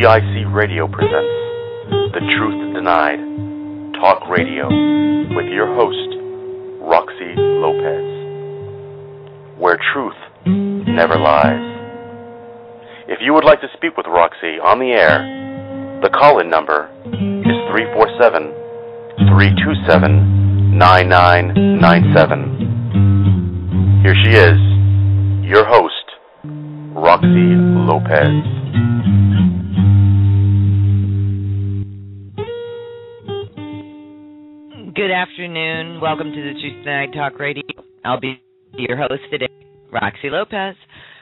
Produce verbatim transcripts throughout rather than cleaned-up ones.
G I C Radio presents The Truth Denied, Talk Radio, with your host, Roxy Lopez, where truth never lies. If you would like to speak with Roxy on the air, the call-in number is three four seven, three two seven, nine nine nine seven. Here she is, your host, Roxy Lopez. Good afternoon. Welcome to the Truth Tonight Talk Radio. I'll be your host today, Roxy Lopez.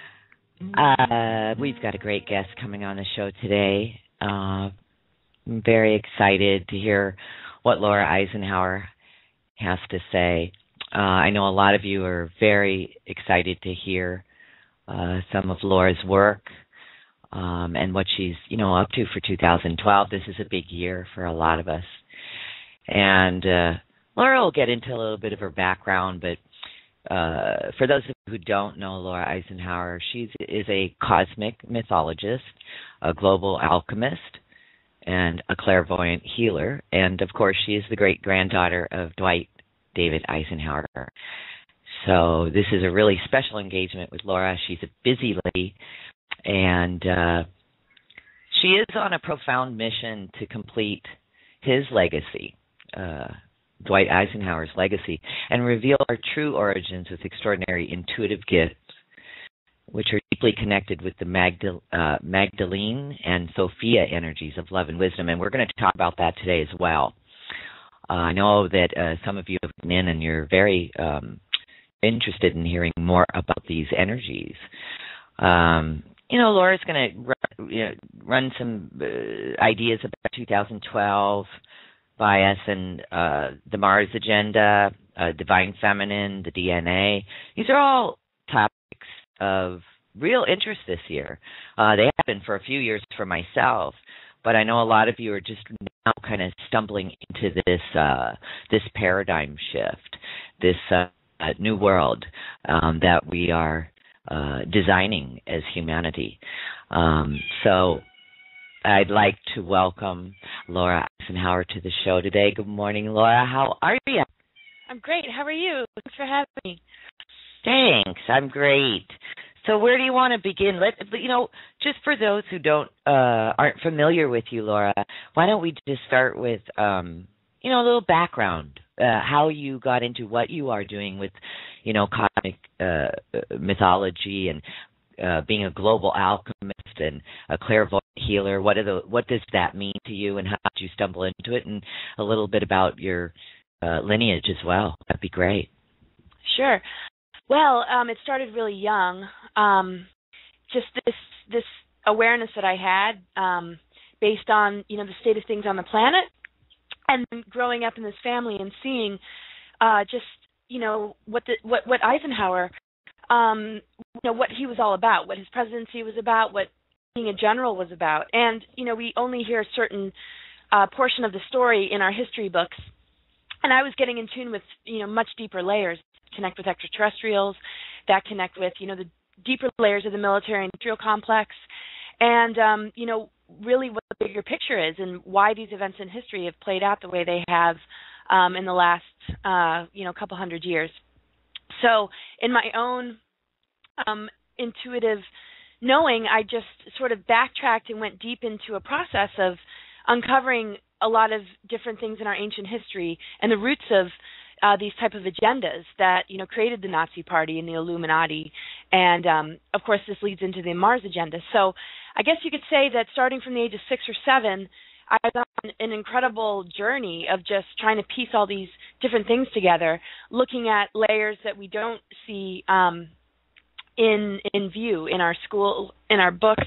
Uh, we've got a great guest coming on the show today. Uh, I'm very excited to hear what Laura Eisenhower has to say. Uh, I know a lot of you are very excited to hear uh, some of Laura's work um, and what she's, you know, up to for two thousand twelve. This is a big year for a lot of us. And uh, Laura will get into a little bit of her background, but uh, for those of you who don't know Laura Eisenhower, she is a cosmic mythologist, a global alchemist, and a clairvoyant healer. And, of course, she is the great-granddaughter of Dwight David Eisenhower. So this is a really special engagement with Laura. She's a busy lady, and uh, she is on a profound mission to complete his legacy. Uh, Dwight Eisenhower's legacy, and reveal our true origins with extraordinary intuitive gifts, which are deeply connected with the Magdal- uh, Magdalene and Sophia energies of love and wisdom. And we're going to talk about that today as well. Uh, I know that uh, some of you have been in and you're very um, interested in hearing more about these energies. Um, you know, Laura's going to run, you know, run some uh, ideas about two thousand twelve, bias and uh, the Mars agenda, uh, divine feminine, the D N A. These are all topics of real interest this year. Uh, they have been for a few years for myself, but I know a lot of you are just now kind of stumbling into this uh, this paradigm shift, this uh, new world um, that we are uh, designing as humanity. Um, so I'd like to welcome Laura Eisenhower to the show today. Good morning, Laura. How are you? I'm great. How are you? Thanks for having me. Thanks. I'm great. So where do you want to begin? Let you know, just for those who don't uh, aren't familiar with you, Laura, why don't we just start with um, you know, a little background, uh, how you got into what you are doing with, you know, cosmic uh, mythology and Uh, being a global alchemist and a clairvoyant healer. What are the what does that mean to you, and how did you stumble into it? And a little bit about your uh, lineage as well. That'd be great. Sure. Well, um, it started really young. Um, just this this awareness that I had um, based on, you know, the state of things on the planet, and growing up in this family and seeing uh, just, you know, what the what what Eisenhower. Um, you know, what he was all about, what his presidency was about, what being a general was about. And, you know, we only hear a certain uh, portion of the story in our history books. And I was getting in tune with, you know, much deeper layers, connect with extraterrestrials, that connect with, you know, the deeper layers of the military industrial complex. And, um, you know, really what the bigger picture is and why these events in history have played out the way they have um, in the last, uh, you know, couple hundred years. So in my own um, intuitive knowing, I just sort of backtracked and went deep into a process of uncovering a lot of different things in our ancient history and the roots of uh, these type of agendas that, you know, created the Nazi Party and the Illuminati. And, um, of course, this leads into the Mars agenda. So I guess you could say that starting from the age of six or seven, I was on an incredible journey of just trying to piece all these different things together, looking at layers that we don't see um, in in view in our school, in our books,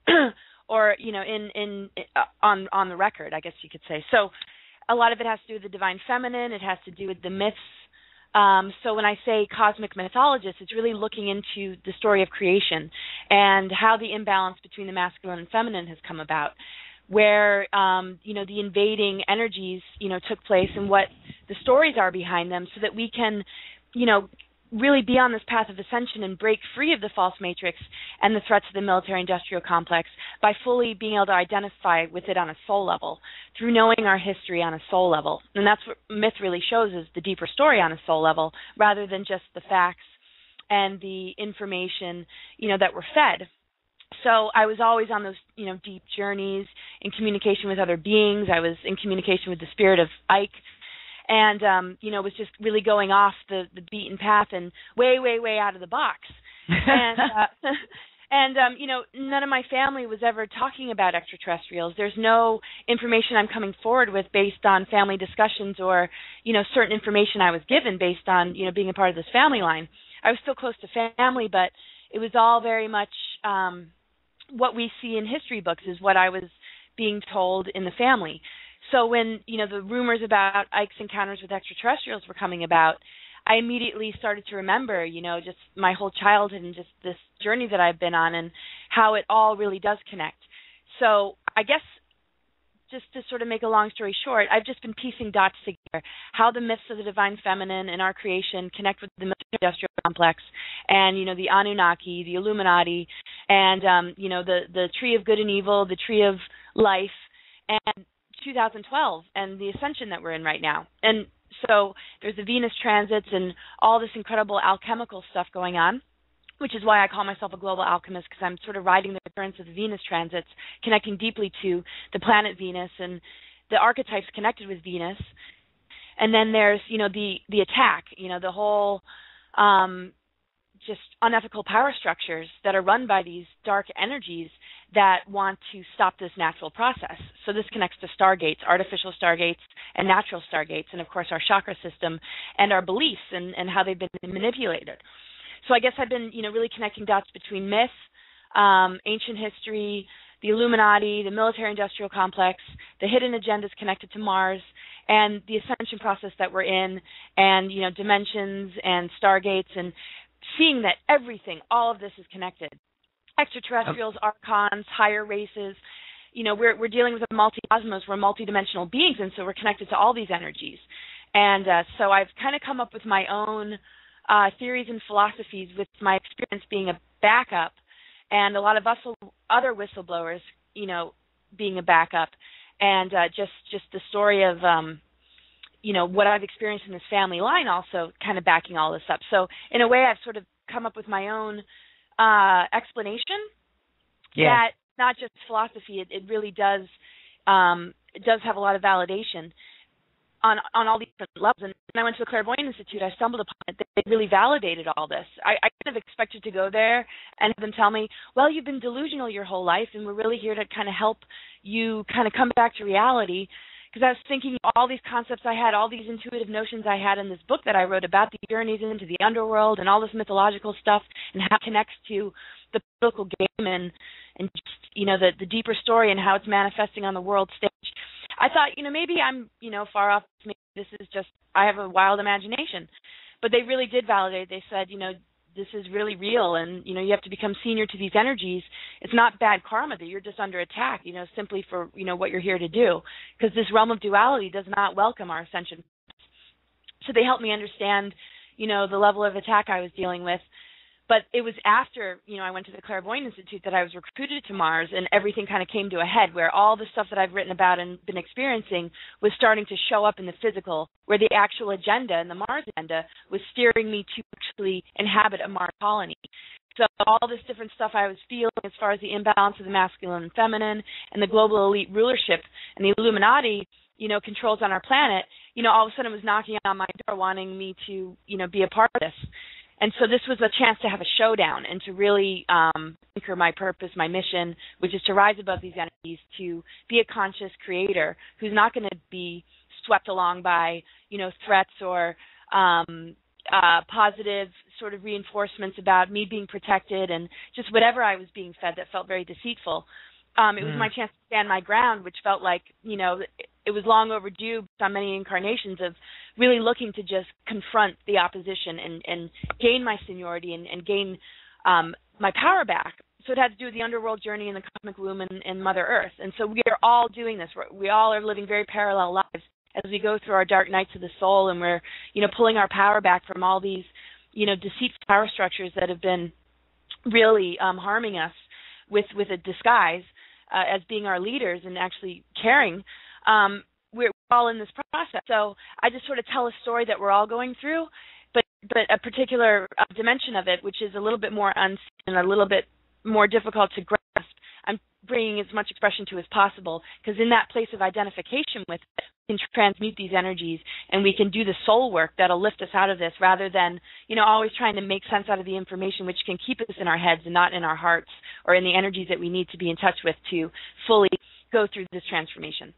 or you know, in in uh, on on the record, I guess you could say. So, a lot of it has to do with the divine feminine. It has to do with the myths. Um, so when I say cosmic mythologist, it's really looking into the story of creation and how the imbalance between the masculine and feminine has come about, where um, you know, the invading energies, you know, took place and what the stories are behind them, so that we can, you know, really be on this path of ascension and break free of the false matrix and the threats of the military-industrial complex by fully being able to identify with it on a soul level, through knowing our history on a soul level. And that's what myth really shows, is the deeper story on a soul level, rather than just the facts and the information, you know, that we're fed. So I was always on those, you know, deep journeys in communication with other beings. I was in communication with the spirit of Ike, and, um, you know, was just really going off the, the beaten path and way, way, way out of the box. and, uh, and um, you know, none of my family was ever talking about extraterrestrials. There's no information I'm coming forward with based on family discussions or, you know, certain information I was given based on, you know, being a part of this family line. I was still close to family, but it was all very much um, what we see in history books is what I was being told in the family. So when, you know, the rumors about Ike's encounters with extraterrestrials were coming about, I immediately started to remember, you know, just my whole childhood and just this journey that I've been on and how it all really does connect. So I guess just to sort of make a long story short, I've just been piecing dots together, how the myths of the divine feminine and our creation connect with the military-industrial complex and, you know, the Anunnaki, the Illuminati, and, um, you know, the, the tree of good and evil, the tree of life, and two thousand twelve and the Ascension that we're in right now. And so there's the Venus transits and all this incredible alchemical stuff going on, which is why I call myself a global alchemist, because I'm sort of riding the currents of the Venus transits, connecting deeply to the planet Venus and the archetypes connected with Venus. And then there's, you know, the, the attack, you know, the whole um, just unethical power structures that are run by these dark energies that want to stop this natural process. So this connects to stargates, artificial stargates, and natural stargates, and of course our chakra system and our beliefs and, and how they've been manipulated. So I guess I've been, you know, really connecting dots between myth, um, ancient history, the Illuminati, the military-industrial complex, the hidden agendas connected to Mars, and the ascension process that we're in, and, you know, dimensions and stargates, and seeing that everything, all of this is connected. Extraterrestrials, archons, higher races, you know, we're we're dealing with a multi-cosmos, we're multi-dimensional beings, and so we're connected to all these energies. And uh, so I've kind of come up with my own uh, theories and philosophies, with my experience being a backup, and a lot of whistle, other whistleblowers, you know, being a backup, and uh, just just the story of, um, you know, what I've experienced in this family line, also kind of backing all this up. So in a way, I've sort of come up with my own uh, explanation. Yeah. That not just philosophy, it, it really does um, it does have a lot of validation on on all these different levels. And when I went to the Clairvoyant Institute, I stumbled upon it. They really validated all this. I, I kind of expected to go there and have them tell me, well, you've been delusional your whole life, and we're really here to kind of help you kind of come back to reality. Because I was thinking all these concepts I had, all these intuitive notions I had in this book that I wrote about the journeys into the underworld and all this mythological stuff and how it connects to the political game and, and just, you know, the, the deeper story and how it's manifesting on the world stage. I thought, you know, maybe I'm, you know, far off. Maybe this is just, I have a wild imagination. But they really did validate. They said, you know, this is really real, and, you know, you have to become senior to these energies. It's not bad karma that you're just under attack, you know, simply for, you know, what you're here to do, because this realm of duality does not welcome our ascension. So they helped me understand, you know, the level of attack I was dealing with. But it was after, you know, I went to the Clairvoyant Institute that I was recruited to Mars, and everything kind of came to a head, where all the stuff that I've written about and been experiencing was starting to show up in the physical, where the actual agenda and the Mars agenda was steering me to actually inhabit a Mars colony. So all this different stuff I was feeling as far as the imbalance of the masculine and feminine and the global elite rulership and the Illuminati, you know, controls on our planet, you know, all of a sudden it was knocking on my door wanting me to, you know, be a part of this. And so this was a chance to have a showdown and to really um, anchor my purpose, my mission, which is to rise above these entities, to be a conscious creator who's not going to be swept along by, you know, threats or um, uh, positive sort of reinforcements about me being protected and just whatever I was being fed that felt very deceitful. Um, it mm. was my chance to stand my ground, which felt like, you know, it was long overdue on many incarnations of really looking to just confront the opposition and, and gain my seniority and, and gain um, my power back. So it had to do with the underworld journey and the cosmic womb and, and Mother Earth. And so we are all doing this. We're, we all are living very parallel lives as we go through our dark nights of the soul, and we're, you know, pulling our power back from all these you know, deceitful power structures that have been really um, harming us with, with a disguise uh, as being our leaders and actually caring, um, we're all in this process. So I just sort of tell a story that we're all going through, but but a particular uh, dimension of it, which is a little bit more unseen and a little bit more difficult to grasp, I'm bringing as much expression to as possible, because in that place of identification with it, we can transmute these energies and we can do the soul work that'll lift us out of this, rather than, you know, always trying to make sense out of the information, which can keep us in our heads and not in our hearts or in the energies that we need to be in touch with to fully go through this transformation.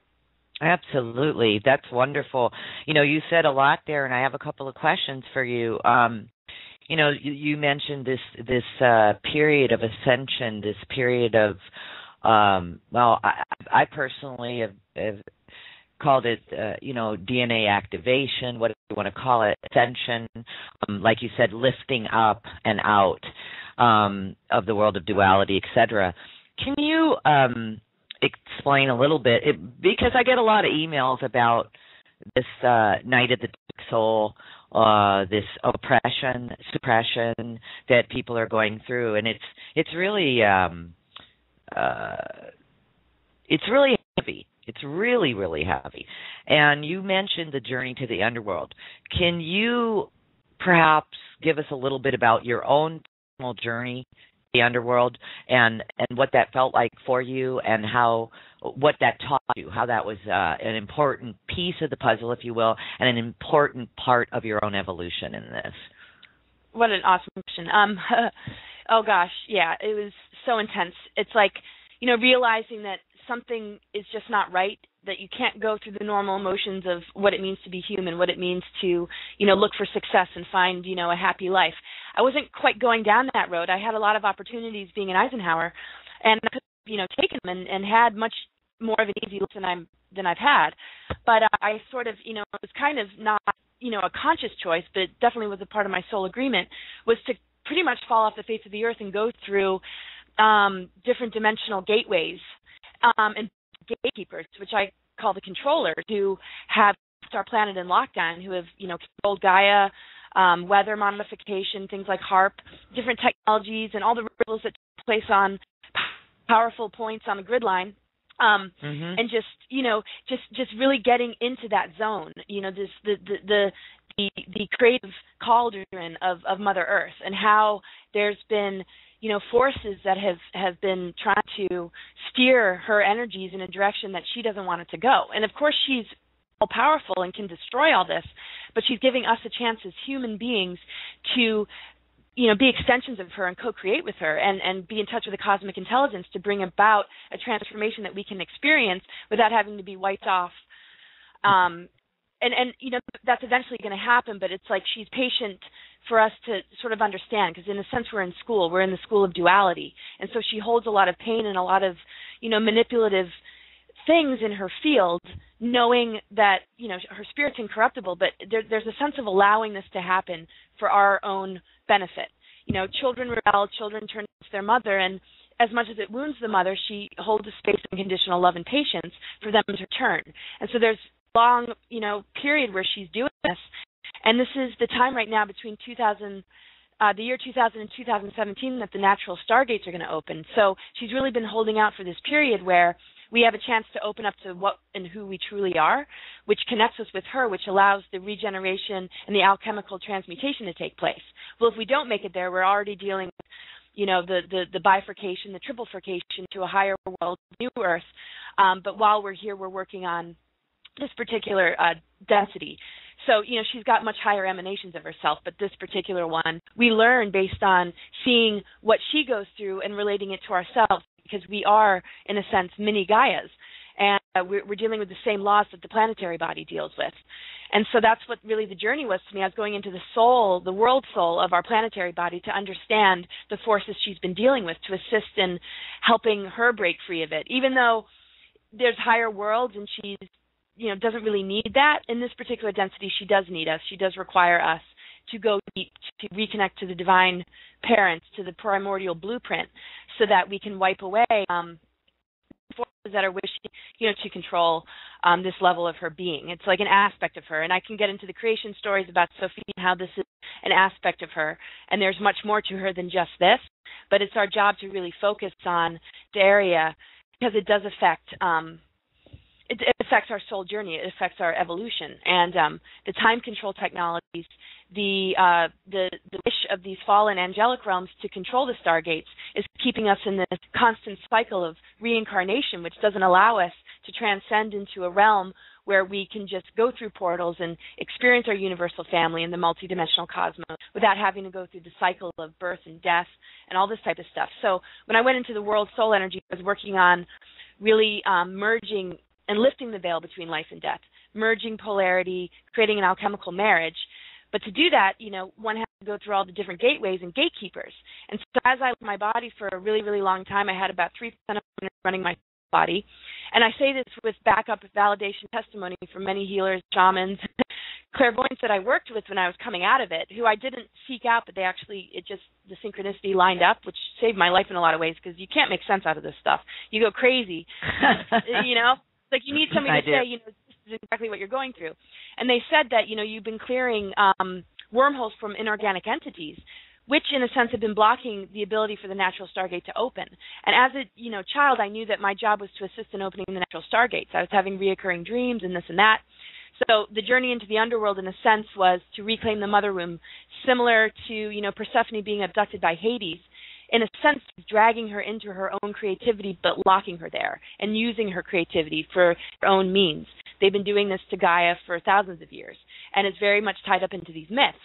Absolutely. That's wonderful. You know, you said a lot there, and I have a couple of questions for you. Um, you know, you, you mentioned this this uh, period of ascension, this period of, um, well, I, I personally have, have called it, uh, you know, D N A activation, what you want to call it, ascension, um, like you said, lifting up and out um, of the world of duality, et cetera. Can you um, explain a little bit, it, because I get a lot of emails about this uh, night at the soul, uh, this oppression, suppression that people are going through, and it's it's really um, uh, it's really heavy. It's really, really heavy. And you mentioned the journey to the underworld. Can you perhaps give us a little bit about your own personal journey to the underworld and, and what that felt like for you, and how what that taught you, how that was uh, an important piece of the puzzle, if you will, and an important part of your own evolution in this? What an awesome question. Um, oh, gosh, yeah, it was so intense. It's like, you know, realizing that something is just not right, that you can't go through the normal emotions of what it means to be human, what it means to, you know, look for success and find, you know, a happy life. I wasn't quite going down that road. I had a lot of opportunities being an Eisenhower, and I could have, you know, taken them and, and had much more of an easy life than I'm than I've had. But uh, I sort of, you know, it was kind of not, you know, a conscious choice, but it definitely was a part of my soul agreement, was to pretty much fall off the face of the earth and go through um, different dimensional gateways. Um, and gatekeepers, which I call the controllers, who have our planet in lockdown, who have, you know, controlled Gaia, um, weather modification, things like HARP, different technologies, and all the ripples that take place on powerful points on the grid line, um, mm-hmm. and just, you know, just just really getting into that zone, you know, this the the the the, the creative cauldron of, of Mother Earth, and how there's been, you know, forces that have, have been trying to steer her energies in a direction that she doesn't want it to go. And, of course, she's all-powerful and can destroy all this, but she's giving us a chance as human beings to, you know, be extensions of her and co-create with her, and, and be in touch with the cosmic intelligence to bring about a transformation that we can experience without having to be wiped off. Um, and, and, you know, that's eventually going to happen, but it's like she's patient for us to sort of understand, because in a sense we're in school, we're in the school of duality, and so she holds a lot of pain and a lot of, you know, manipulative things in her field, knowing that, you know, her spirit's incorruptible, but there, there's a sense of allowing this to happen for our own benefit. You know, children rebel, children turn against their mother, and as much as it wounds the mother, she holds a space of unconditional love and patience for them to turn. And so there's a long, you know, period where she's doing this. And this is the time right now between two thousand, uh, the year two thousand and two thousand seventeen, that the natural stargates are going to open. So she's really been holding out for this period where we have a chance to open up to what and who we truly are, which connects us with her, which allows the regeneration and the alchemical transmutation to take place. Well, if we don't make it there, we're already dealing with, you know, the, the, the bifurcation, the triplefication to a higher world, new earth. Um, but while we're here, we're working on this particular uh, density. So, you know, she's got much higher emanations of herself, but this particular one, we learn based on seeing what she goes through and relating it to ourselves, because we are, in a sense, mini Gaias, and uh, we're, we're dealing with the same laws that the planetary body deals with. And so that's what really the journey was to me. I was going into the soul, the world soul of our planetary body, to understand the forces she's been dealing with, to assist in helping her break free of it, even though there's higher worlds and she's, you know, doesn't really need that. In this particular density, she does need us. She does require us to go deep, to reconnect to the divine parents, to the primordial blueprint, so that we can wipe away um, forces that are wishing, you know, to control um, this level of her being. It's like an aspect of her. And I can get into the creation stories about Sophia and how this is an aspect of her. And there's much more to her than just this. But it's our job to really focus on the area because it does affect um, it, it affects our soul journey. It affects our evolution. And um, the time control technologies, the, uh, the the wish of these fallen angelic realms to control the stargates is keeping us in this constant cycle of reincarnation, which doesn't allow us to transcend into a realm where we can just go through portals and experience our universal family in the multidimensional cosmos without having to go through the cycle of birth and death and all this type of stuff. So when I went into the world soul energy, I was working on really um, merging and lifting the veil between life and death, merging polarity, creating an alchemical marriage. But to do that, you know, one has to go through all the different gateways and gatekeepers. And so as I was in my body for a really, really long time, I had about three percent of running my body. And I say this with backup validation testimony from many healers, shamans, clairvoyants that I worked with when I was coming out of it, who I didn't seek out, but they actually, it just, the synchronicity lined up, which saved my life in a lot of ways because you can't make sense out of this stuff. You go crazy, you know? Like you need somebody to say, you know, this is exactly what you're going through. And they said that, you know, you've been clearing um, wormholes from inorganic entities, which in a sense have been blocking the ability for the natural stargate to open. And as a, you know, child, I knew that my job was to assist in opening the natural stargates. I was having reoccurring dreams and this and that. So the journey into the underworld, in a sense, was to reclaim the mother womb, similar to, you know, Persephone being abducted by Hades. In a sense, dragging her into her own creativity, but locking her there and using her creativity for her own means. They've been doing this to Gaia for thousands of years, and it's very much tied up into these myths.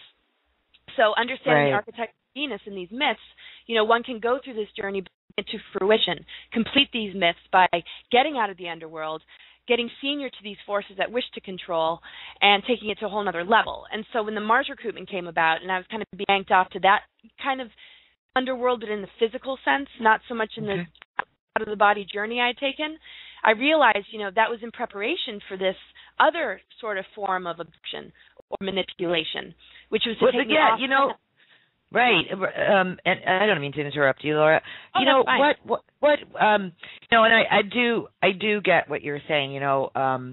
So understanding Right. the archetype of Venus in these myths, you know, one can go through this journey to fruition, complete these myths by getting out of the underworld, getting senior to these forces that wish to control, and taking it to a whole other level. And so when the Mars recruitment came about, and I was kind of banked off to that kind of underworld, but in the physical sense, not so much in Okay. the out of the body journey I had taken, I realized, you know, that was in preparation for this other sort of form of abduction or manipulation, which was to Well, take me yeah, off. you know, right. Um, and, and I don't mean to interrupt you, Laura. Oh, you know that's fine. what? What? What? Um, you know, and I, I do, I do get what you're saying. You know, um,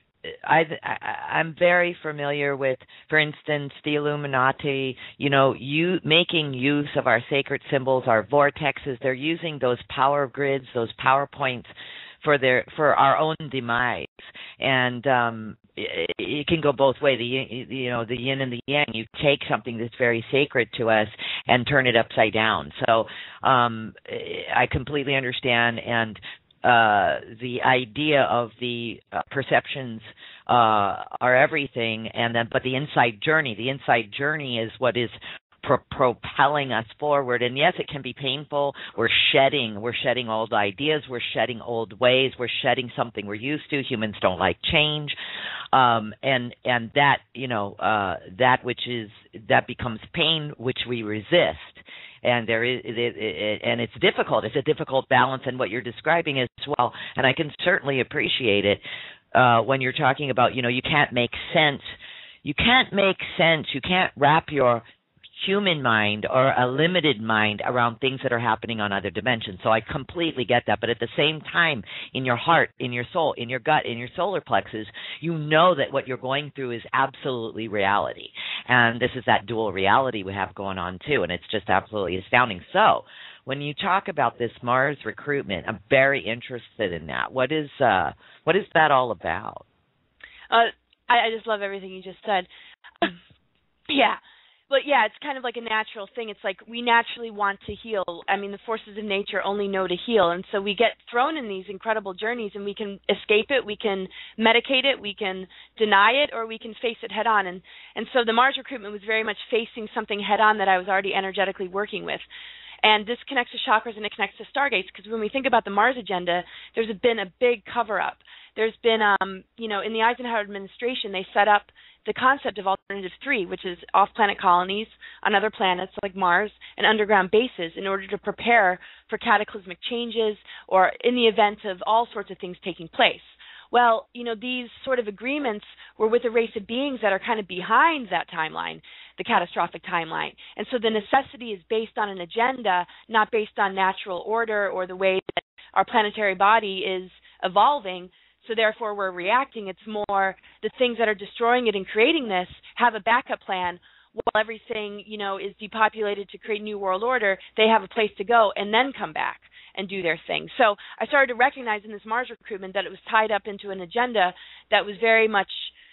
I, I, I'm very familiar with, for instance, the Illuminati, you know, you making use of our sacred symbols, our vortexes. They're using those power grids, those power points for their for our own demise. And um, it, it can go both ways. The you know the yin and the yang. You take something that's very sacred to us and turn it upside down. So um, I completely understand. And Uh, the idea of the uh, perceptions uh, are everything, and then but the inside journey, the inside journey is what is pro- propelling us forward. And yes, it can be painful. We're shedding, we're shedding old ideas, we're shedding old ways, we're shedding something we're used to. Humans don't like change, um, and and that you know uh, that which is that becomes pain, which we resist. And there is, it, it, it, and it's difficult. It's a difficult balance, and what you're describing as well. And I can certainly appreciate it uh, when you're talking about, you know, you can't make sense. You can't make sense. You can't wrap your human mind or a limited mind around things that are happening on other dimensions. So I completely get that. But at the same time, in your heart, in your soul, in your gut, in your solar plexus, you know that what you're going through is absolutely reality. And this is that dual reality we have going on too. And it's just absolutely astounding. So when you talk about this Mars recruitment, I'm very interested in that. What is uh, what is that all about? Uh, I, I just love everything you just said. Um, yeah. But yeah, it's kind of like a natural thing. It's like we naturally want to heal. I mean, the forces of nature only know to heal. And so we get thrown in these incredible journeys, and we can escape it, we can medicate it, we can deny it, or we can face it head on. And, and so the Mars recruitment was very much facing something head on that I was already energetically working with. And this connects to chakras and it connects to stargates, because when we think about the Mars agenda, there's been a big cover-up. There's been, um, you know, in the Eisenhower administration, they set up the concept of Alternative three, which is off-planet colonies on other planets like Mars and underground bases in order to prepare for cataclysmic changes or in the event of all sorts of things taking place. Well, you know, these sort of agreements were with a race of beings that are kind of behind that timeline, the catastrophic timeline. And so the necessity is based on an agenda, not based on natural order or the way that our planetary body is evolving, so therefore we're reacting. It's more the things that are destroying it and creating this have a backup plan. While everything, you know, is depopulated to create new world order, they have a place to go and then come back and do their thing. So I started to recognize in this Mars recruitment that it was tied up into an agenda that was very much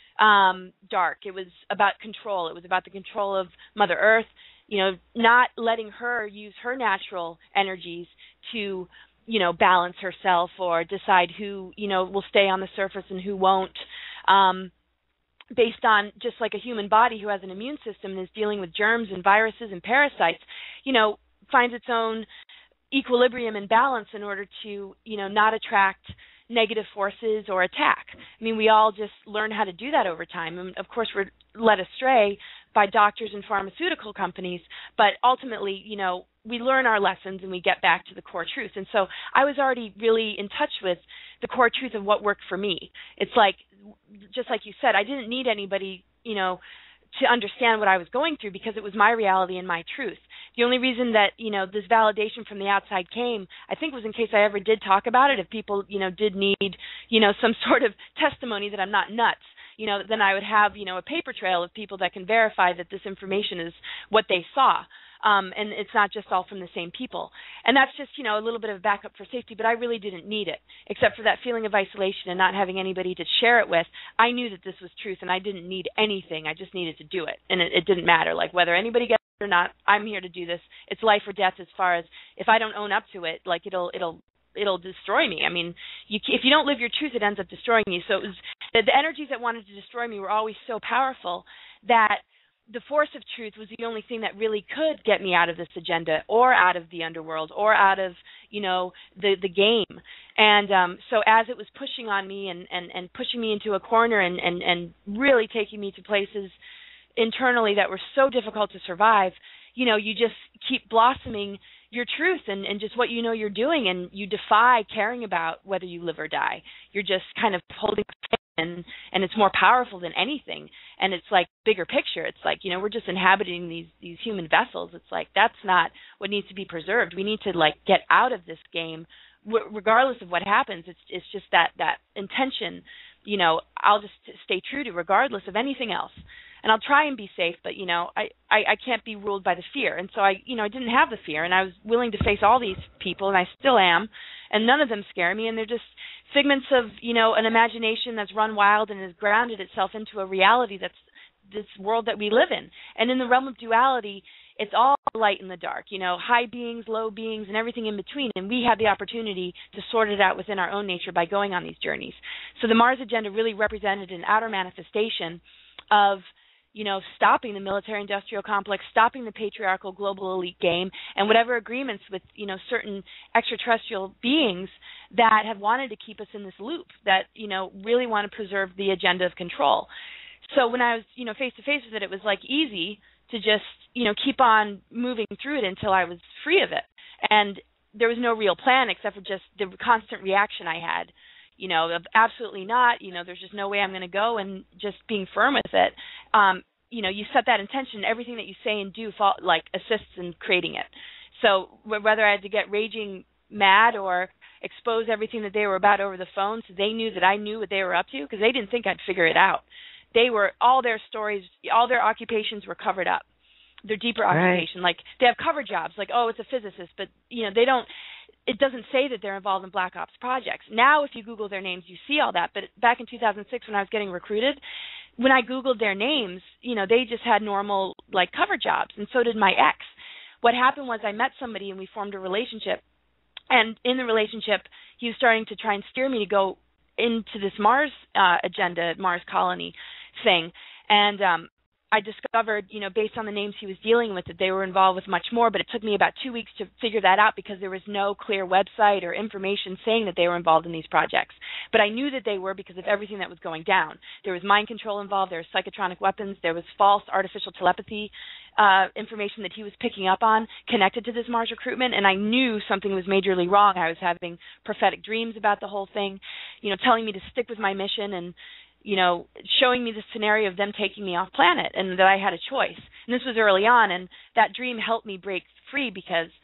um, dark. It was about control. It was about the control of Mother Earth, you know, not letting her use her natural energies to, you know, balance herself or decide who, you know, will stay on the surface and who won't. Um, based on just like a human body who has an immune system and is dealing with germs and viruses and parasites, you know, finds its own equilibrium and balance in order to, you know, not attract negative forces or attack. I mean, we all just learn how to do that over time. And, of course, we're led astray by doctors and pharmaceutical companies, but ultimately, you know, we learn our lessons and we get back to the core truth. And so I was already really in touch with the core truth of what worked for me. It's like, just like you said, I didn't need anybody, you know, to understand what I was going through because it was my reality and my truth. The only reason that, you know, this validation from the outside came, I think, was in case I ever did talk about it. If people, you know, did need, you know, some sort of testimony that I'm not nuts, you know, then I would have, you know, a paper trail of people that can verify that this information is what they saw. Um, and it's not just all from the same people. And that's just, you know, a little bit of backup for safety, but I really didn't need it, except for that feeling of isolation and not having anybody to share it with. I knew that this was truth, and I didn't need anything. I just needed to do it, and it, it didn't matter. Like, whether anybody gets it or not, I'm here to do this. It's life or death as far as if I don't own up to it, like, it'll it'll it'll destroy me. I mean, you, if you don't live your truth, it ends up destroying you. So it was, the, the energies that wanted to destroy me were always so powerful that the force of truth was the only thing that really could get me out of this agenda or out of the underworld or out of, you know, the, the game. And um, so as it was pushing on me and, and, and pushing me into a corner and, and, and really taking me to places internally that were so difficult to survive, you know, you just keep blossoming your truth and, and just what you know you're doing, and you defy caring about whether you live or die. You're just kind of holding and and it's more powerful than anything. And it's like bigger picture. It's like, you know, we're just inhabiting these these human vessels. It's like that's not what needs to be preserved. We need to like get out of this game, w- regardless of what happens. It's it's just that that intention. You know, I'll just stay true to regardless of anything else. And I'll try and be safe, but, you know, I, I, I can't be ruled by the fear. And so I, you know, I didn't have the fear, and I was willing to face all these people, and I still am, and none of them scare me, and they're just figments of, you know, an imagination that's run wild and has grounded itself into a reality that's this world that we live in. And in the realm of duality, it's all light and the dark, you know, high beings, low beings, and everything in between. And we have the opportunity to sort it out within our own nature by going on these journeys. So the Mars agenda really represented an outer manifestation of, you know, stopping the military-industrial complex, stopping the patriarchal global elite game, and whatever agreements with, you know, certain extraterrestrial beings that have wanted to keep us in this loop, that, you know, really want to preserve the agenda of control. So when I was, you know, face-to-face with it, it was, like, easy to just, you know, keep on moving through it until I was free of it. And there was no real plan except for just the constant reaction I had, you know, of absolutely not, you know, there's just no way I'm going to go, and just being firm with it. Um, you know, you set that intention, everything that you say and do, fall, like, assists in creating it. So whether I had to get raging mad or expose everything that they were about over the phone so they knew that I knew what they were up to, because they didn't think I'd figure it out. They were, all their stories, all their occupations were covered up. Their deeper occupation, right. Like, they have cover jobs, like, oh, it's a physicist, but, you know, they don't, it doesn't say that they're involved in Black Ops projects. Now, if you Google their names, you see all that. But back in two thousand six, when I was getting recruited, when I Googled their names, you know, they just had normal, like, cover jobs, and so did my ex. What happened was I met somebody, and we formed a relationship. And in the relationship, he was starting to try and steer me to go into this Mars uh, agenda, Mars colony thing. And um I discovered, you know, based on the names he was dealing with, that they were involved with much more, but it took me about two weeks to figure that out because there was no clear website or information saying that they were involved in these projects. But I knew that they were because of everything that was going down. There was mind control involved, there was psychotronic weapons, there was false artificial telepathy uh, information that he was picking up on connected to this Mars recruitment, and I knew something was majorly wrong. I was having prophetic dreams about the whole thing, you know, telling me to stick with my mission and, you know, showing me the scenario of them taking me off planet and that I had a choice. And this was early on, and that dream helped me break free because,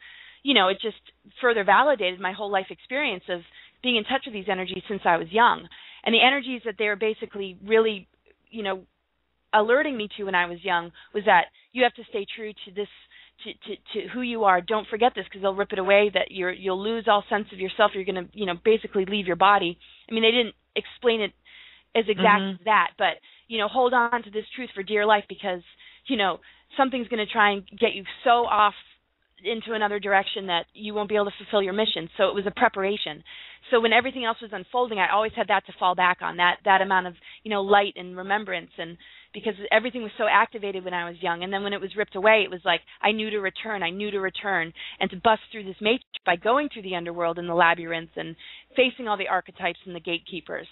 you know, it just further validated my whole life experience of being in touch with these energies since I was young. And the energies that they were basically really, you know, alerting me to when I was young was that you have to stay true to this, to, to, to who you are. Don't forget this, because they'll rip it away, that you're, you'll lose all sense of yourself. You're going to, you know, basically leave your body. I mean, they didn't explain it as exact mm-hmm. as that, but, you know, hold on to this truth for dear life, because, you know, something's going to try and get you so off into another direction that you won't be able to fulfill your mission. So it was a preparation. So when everything else was unfolding, I always had that to fall back on, that that amount of, you know, light and remembrance, and because everything was so activated when I was young. And then when it was ripped away, it was like I knew to return, I knew to return, and to bust through this matrix by going through the underworld and the labyrinths and facing all the archetypes and the gatekeepers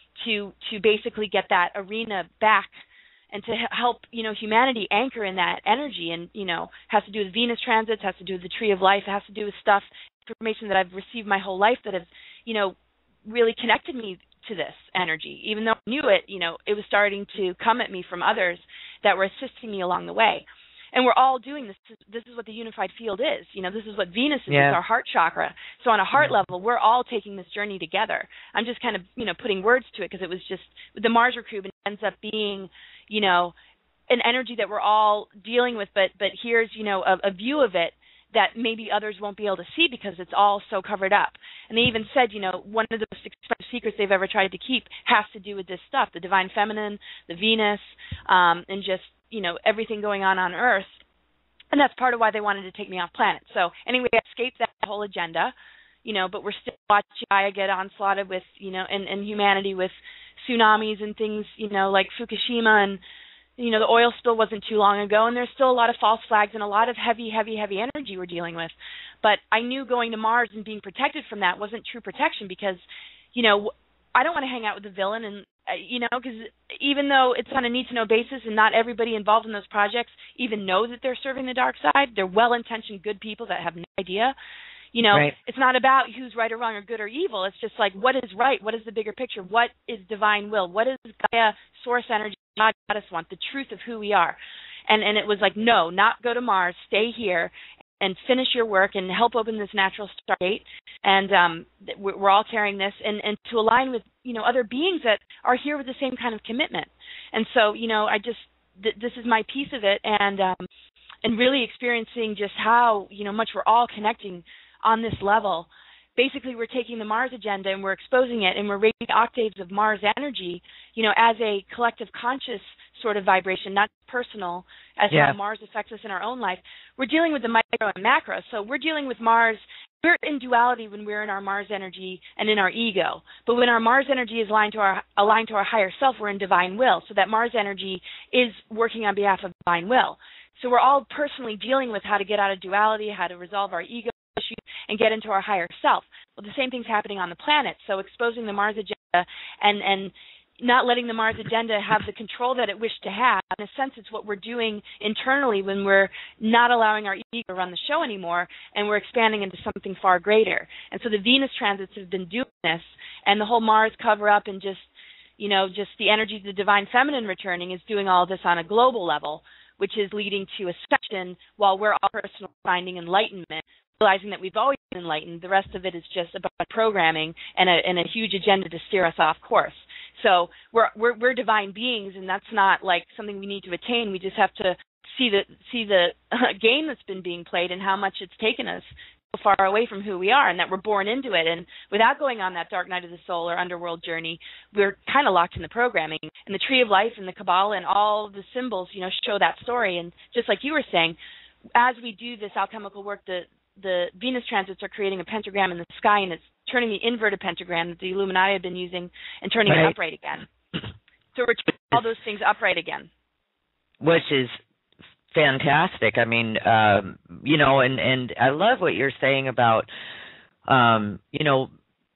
to to basically get that arena back, and to help, you know, humanity anchor in that energy. And, you know, has to do with Venus transits, has to do with the Tree of Life, it has to do with stuff, information that I've received my whole life that has, you know, really connected me to this energy. Even though I knew it, you know, it was starting to come at me from others that were assisting me along the way. And we're all doing this. This is what the unified field is. You know, this is what Venus is, yeah. It's our heart chakra. So on a heart yeah. level, we're all taking this journey together. I'm just kind of, you know, putting words to it, because it was just, the Mars Recruitment ends up being, you know, an energy that we're all dealing with, but but here's, you know, a, a view of it that maybe others won't be able to see because it's all so covered up. And they even said, you know, one of the most expensive secrets they've ever tried to keep has to do with this stuff, the divine feminine, the Venus, um, and just, you know, everything going on on Earth. And that's part of why they wanted to take me off planet. So anyway, I escaped that whole agenda, you know, but we're still watching Gaia get onslaughted with, you know, and, and humanity with tsunamis and things, you know, like Fukushima, and, you know, the oil spill wasn't too long ago, and there's still a lot of false flags and a lot of heavy, heavy, heavy energy we're dealing with. But I knew going to Mars and being protected from that wasn't true protection, because, you know, I don't want to hang out with the villain, and, uh, you know, because even though it's on a need-to-know basis and not everybody involved in those projects even knows that they're serving the dark side, they're well-intentioned good people that have no idea. You know, right. It's not about who's right or wrong or good or evil. It's just like, what is right? What is the bigger picture? What is divine will? What is Gaia, source energy, God, Goddess want? The truth of who we are. And and it was like, no, not go to Mars. Stay here and finish your work and help open this natural stargate. And um, we're all carrying this, and, and to align with, you know, other beings that are here with the same kind of commitment. And so, you know, I just, th- this is my piece of it, and um, and really experiencing just how, you know, much we're all connecting on this level. Basically, we're taking the Mars agenda and we're exposing it, and we're raising octaves of Mars energy, you know, as a collective conscious sort of vibration, not personal, as yeah. how Mars affects us in our own life. We're dealing with the micro and macro. So we're dealing with Mars. We're in duality when we're in our Mars energy and in our ego. But when our Mars energy is aligned to our aligned to our higher self, we're in divine will. So that Mars energy is working on behalf of divine will. So we're all personally dealing with how to get out of duality, how to resolve our ego issues, and get into our higher self. Well, the same thing's happening on the planet. So exposing the Mars agenda and, and not letting the Mars agenda have the control that it wished to have. In a sense, it's what we're doing internally when we're not allowing our ego to run the show anymore, and we're expanding into something far greater. And so the Venus transits have been doing this, and the whole Mars cover-up and just, you know, just the energy of the divine feminine returning is doing all this on a global level, which is leading to Ascension, while we're all personal finding enlightenment, realizing that we've always been enlightened. The rest of it is just about programming and a, and a huge agenda to steer us off course. So we're, we're we're divine beings, and that's not like something we need to attain. We just have to see the see the game that's been being played and how much it's taken us so far away from who we are, and that we're born into it. And without going on that dark night of the soul or underworld journey, we're kind of locked in the programming. And the Tree of Life and the Kabbalah and all the symbols, you know, show that story. And just like you were saying, as we do this alchemical work, the the Venus transits are creating a pentagram in the sky, and it's turning the inverted pentagram that the Illuminati have been using and turning right. it upright again. So we're turning all those things upright again. Which is fantastic. I mean, um, you know, and, and I love what you're saying about, um, you know,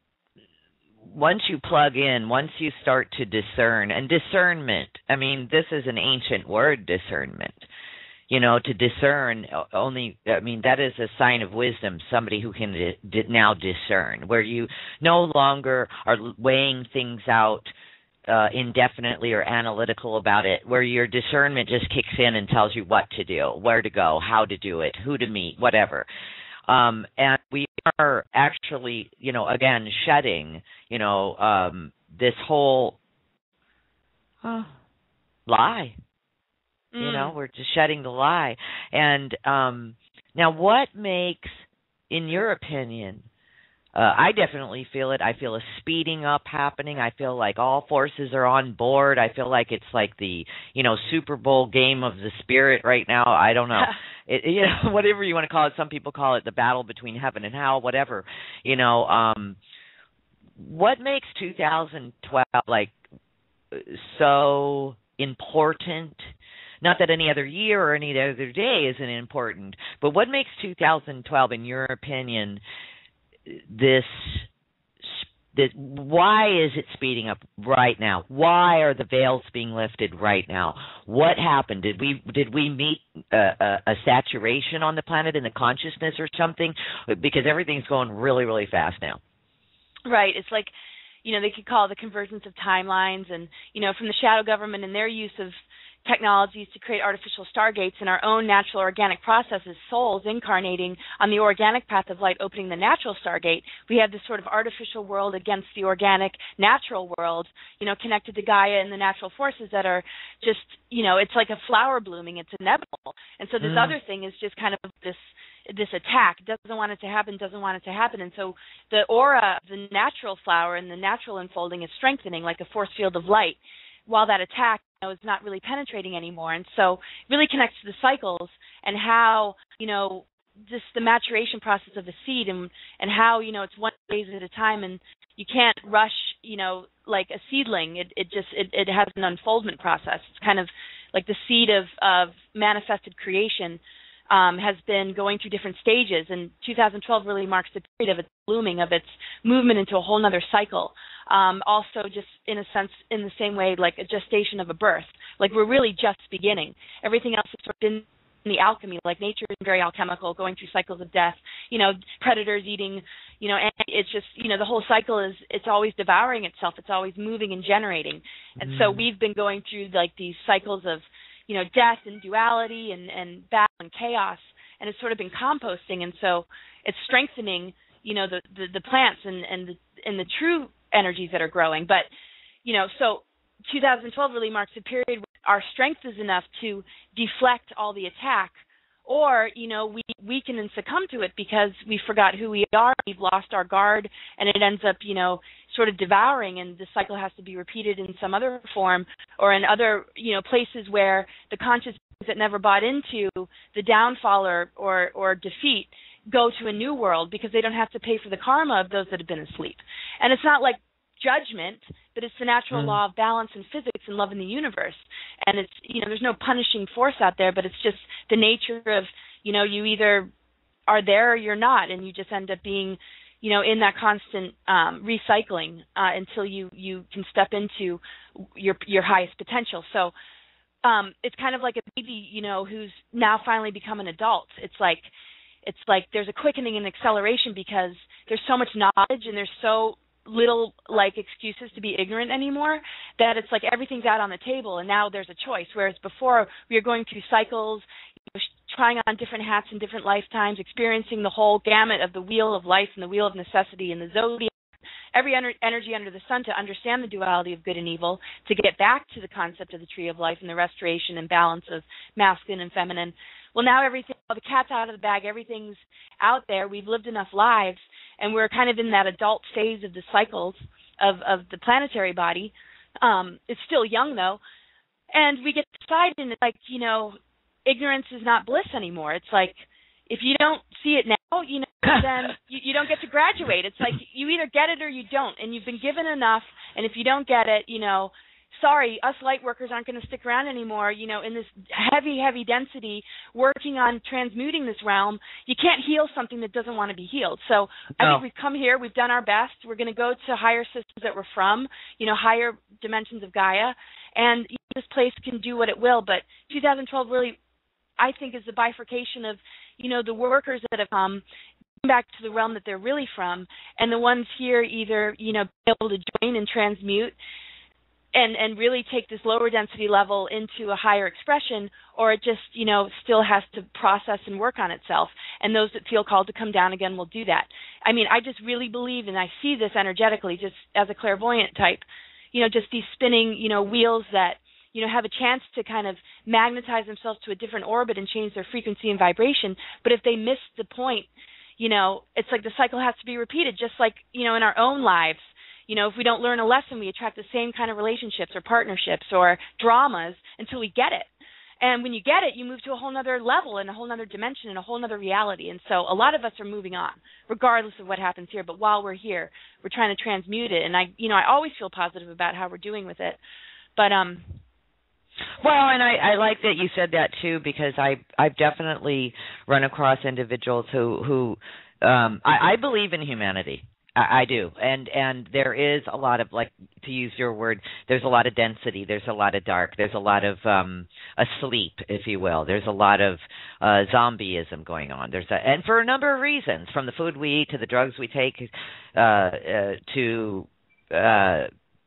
once you plug in, once you start to discern, and discernment, I mean, this is an ancient word, discernment. You know, to discern only, I mean, that is a sign of wisdom, somebody who can di- di- now discern, where you no longer are weighing things out uh, indefinitely or analytical about it, where your discernment just kicks in and tells you what to do, where to go, how to do it, who to meet, whatever. Um, and we are actually, you know, again, shedding, you know, um, this whole uh, lie. Mm. You know, we're just shedding the lie. And um, now what makes, in your opinion, Uh, I definitely feel it. I feel a speeding up happening. I feel like all forces are on board. I feel like it's like the, you know, Super Bowl game of the spirit right now. I don't know. it, you know, whatever you want to call it. Some people call it the battle between heaven and hell, whatever. You know, um, what makes two thousand twelve like so important? Not that any other year or any other day isn't important, but what makes two thousand twelve, in your opinion, this, this, why is it speeding up right now? Why are the veils being lifted right now? What happened? Did we did we meet a, a, a saturation on the planet in the consciousness or something? Because everything's going really, really fast now. Right. It's like, you know, they could call it the convergence of timelines, and, you know, from the shadow government and their use of technologies to create artificial stargates in our own natural organic processes, souls incarnating on the organic path of light, opening the natural stargate. We have this sort of artificial world against the organic natural world, you know, connected to Gaia and the natural forces that are just, you know, it's like a flower blooming. It's inevitable. And so this mm. other thing is just kind of this this attack. Doesn't want it to happen, doesn't want it to happen. And so the aura of the natural flower and the natural unfolding is strengthening like a force field of light, while that attack, you know, is not really penetrating anymore. And so it really connects to the cycles and how, you know, just the maturation process of the seed, and and how, you know, it's one phase at a time, and you can't rush, you know, like a seedling. It it just it, it has an unfoldment process. It's kind of like the seed of, of manifested creation um, has been going through different stages, and two thousand twelve really marks the period of its blooming, of its movement into a whole other cycle. Um, also, just in a sense, in the same way, like a gestation of a birth. Like we're really just beginning. Everything else is sort of in the alchemy, like nature is very alchemical, going through cycles of death. You know, predators eating. You know, and it's just, you know, the whole cycle is, it's always devouring itself. It's always moving and generating. And mm. so we've been going through like these cycles of, you know, death and duality and, and battle and chaos, and it's sort of been composting. And so it's strengthening, you know, the, the, the plants and, and, the, and the true energies that are growing. But, you know, so two thousand twelve really marks a period where our strength is enough to deflect all the attack, or, you know, we weaken and succumb to it because we forgot who we are, we've lost our guard, and it ends up, you know, sort of devouring, and the cycle has to be repeated in some other form or in other, you know, places where the conscious beings that never bought into the downfall or, or, or defeat go to a new world because they don't have to pay for the karma of those that have been asleep. And it's not like judgment, but it's the natural mm. law of balance and physics and love in the universe. And it's, you know, there's no punishing force out there, but it's just the nature of, you know, you either are there or you're not, and you just end up being, you know, in that constant um, recycling uh, until you, you can step into your your highest potential. So um, it's kind of like a baby, you know, who's now finally become an adult. It's like, it's like there's a quickening and acceleration because there's so much knowledge and there's so little like excuses to be ignorant anymore that it's like everything's out on the table, and now there's a choice. Whereas before we were going through cycles, you know, trying on different hats in different lifetimes, experiencing the whole gamut of the wheel of life and the wheel of necessity and the zodiac, every ener- energy under the sun, to understand the duality of good and evil, to get back to the concept of the tree of life and the restoration and balance of masculine and feminine. Well, now everything, well, the cat's out of the bag, everything's out there. We've lived enough lives, and we're kind of in that adult phase of the cycles of, of the planetary body. Um, it's still young, though, and we get to decide, and it's like, you know, ignorance is not bliss anymore. It's like, if you don't see it now, you know, then you, you don't get to graduate. It's like you either get it or you don't, and you've been given enough, and if you don't get it, you know, sorry, us light workers aren't going to stick around anymore, you know, in this heavy, heavy density, working on transmuting this realm. You can't heal something that doesn't want to be healed. So I no. think we've come here, we've done our best. We're going to go to higher systems that we're from, you know, higher dimensions of Gaia, and you know, this place can do what it will. But two thousand twelve really, I think, is the bifurcation of, you know, the workers that have come back to the realm that they're really from, and the ones here either, you know, be able to join and transmute and and really take this lower density level into a higher expression, or it just, you know, still has to process and work on itself. and those that feel called to come down again will do that. I mean, I just really believe, and I see this energetically just as a clairvoyant type, you know, just these spinning, you know, wheels that, you know, have a chance to kind of magnetize themselves to a different orbit and change their frequency and vibration. But if they miss the point, you know, it's like the cycle has to be repeated, just like, you know, in our own lives. You know, if we don't learn a lesson, we attract the same kind of relationships or partnerships or dramas until we get it. And when you get it, you move to a whole other level and a whole other dimension and a whole other reality. And so a lot of us are moving on, regardless of what happens here. But while we're here, we're trying to transmute it. And I, you know, I always feel positive about how we're doing with it. But um. Well, and I, I like that you said that too, because I I've definitely run across individuals who who um, I, I believe in humanity. I, I do, and and there is a lot of, like, to use your word, there's a lot of density. There's a lot of dark. There's a lot of um, asleep, if you will. There's a lot of uh, zombieism going on. There's a, and for a number of reasons, from the food we eat to the drugs we take uh, uh, to uh,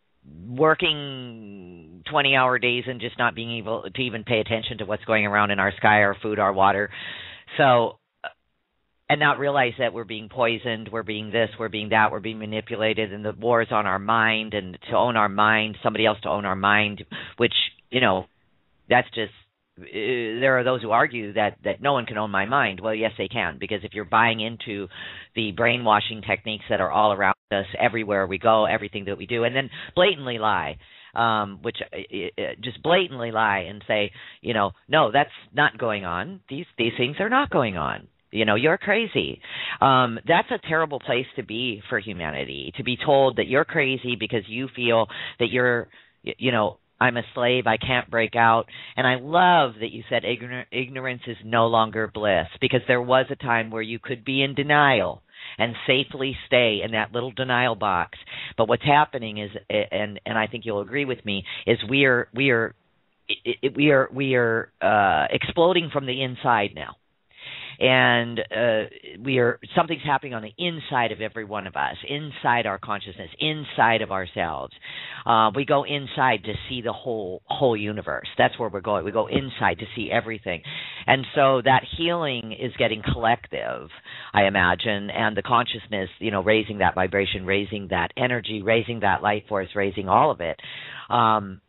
working twenty-hour days and just not being able to even pay attention to what's going around in our sky, our food, our water. So, and not realize that we're being poisoned, we're being this, we're being that, we're being manipulated, and the war is on our mind, and to own our mind, somebody else to own our mind, which, you know, that's just, uh, there are those who argue that, that no one can own my mind. Well, yes, they can, because if you're buying into the brainwashing techniques that are all around us, everywhere we go, everything that we do, and then blatantly lie, um, which uh, just blatantly lie and say, you know, no, that's not going on. These these things are not going on. You know, you're crazy. Um, that's a terrible place to be for humanity, to be told that you're crazy because you feel that you're, you know, I'm a slave, I can't break out. And I love that you said ignor- ignorance is no longer bliss, because there was a time where you could be in denial and safely stay in that little denial box. But what's happening is, and and I think you'll agree with me, is we are we are it, it, we are we are uh, exploding from the inside now. And uh, we are something's happening on the inside of every one of us, inside our consciousness, inside of ourselves. Uh, we go inside to see the whole whole universe. That's where we're going. We go inside to see everything. And so that healing is getting collective, I imagine, and the consciousness, you know, raising that vibration, raising that energy, raising that light force, raising all of it. Um,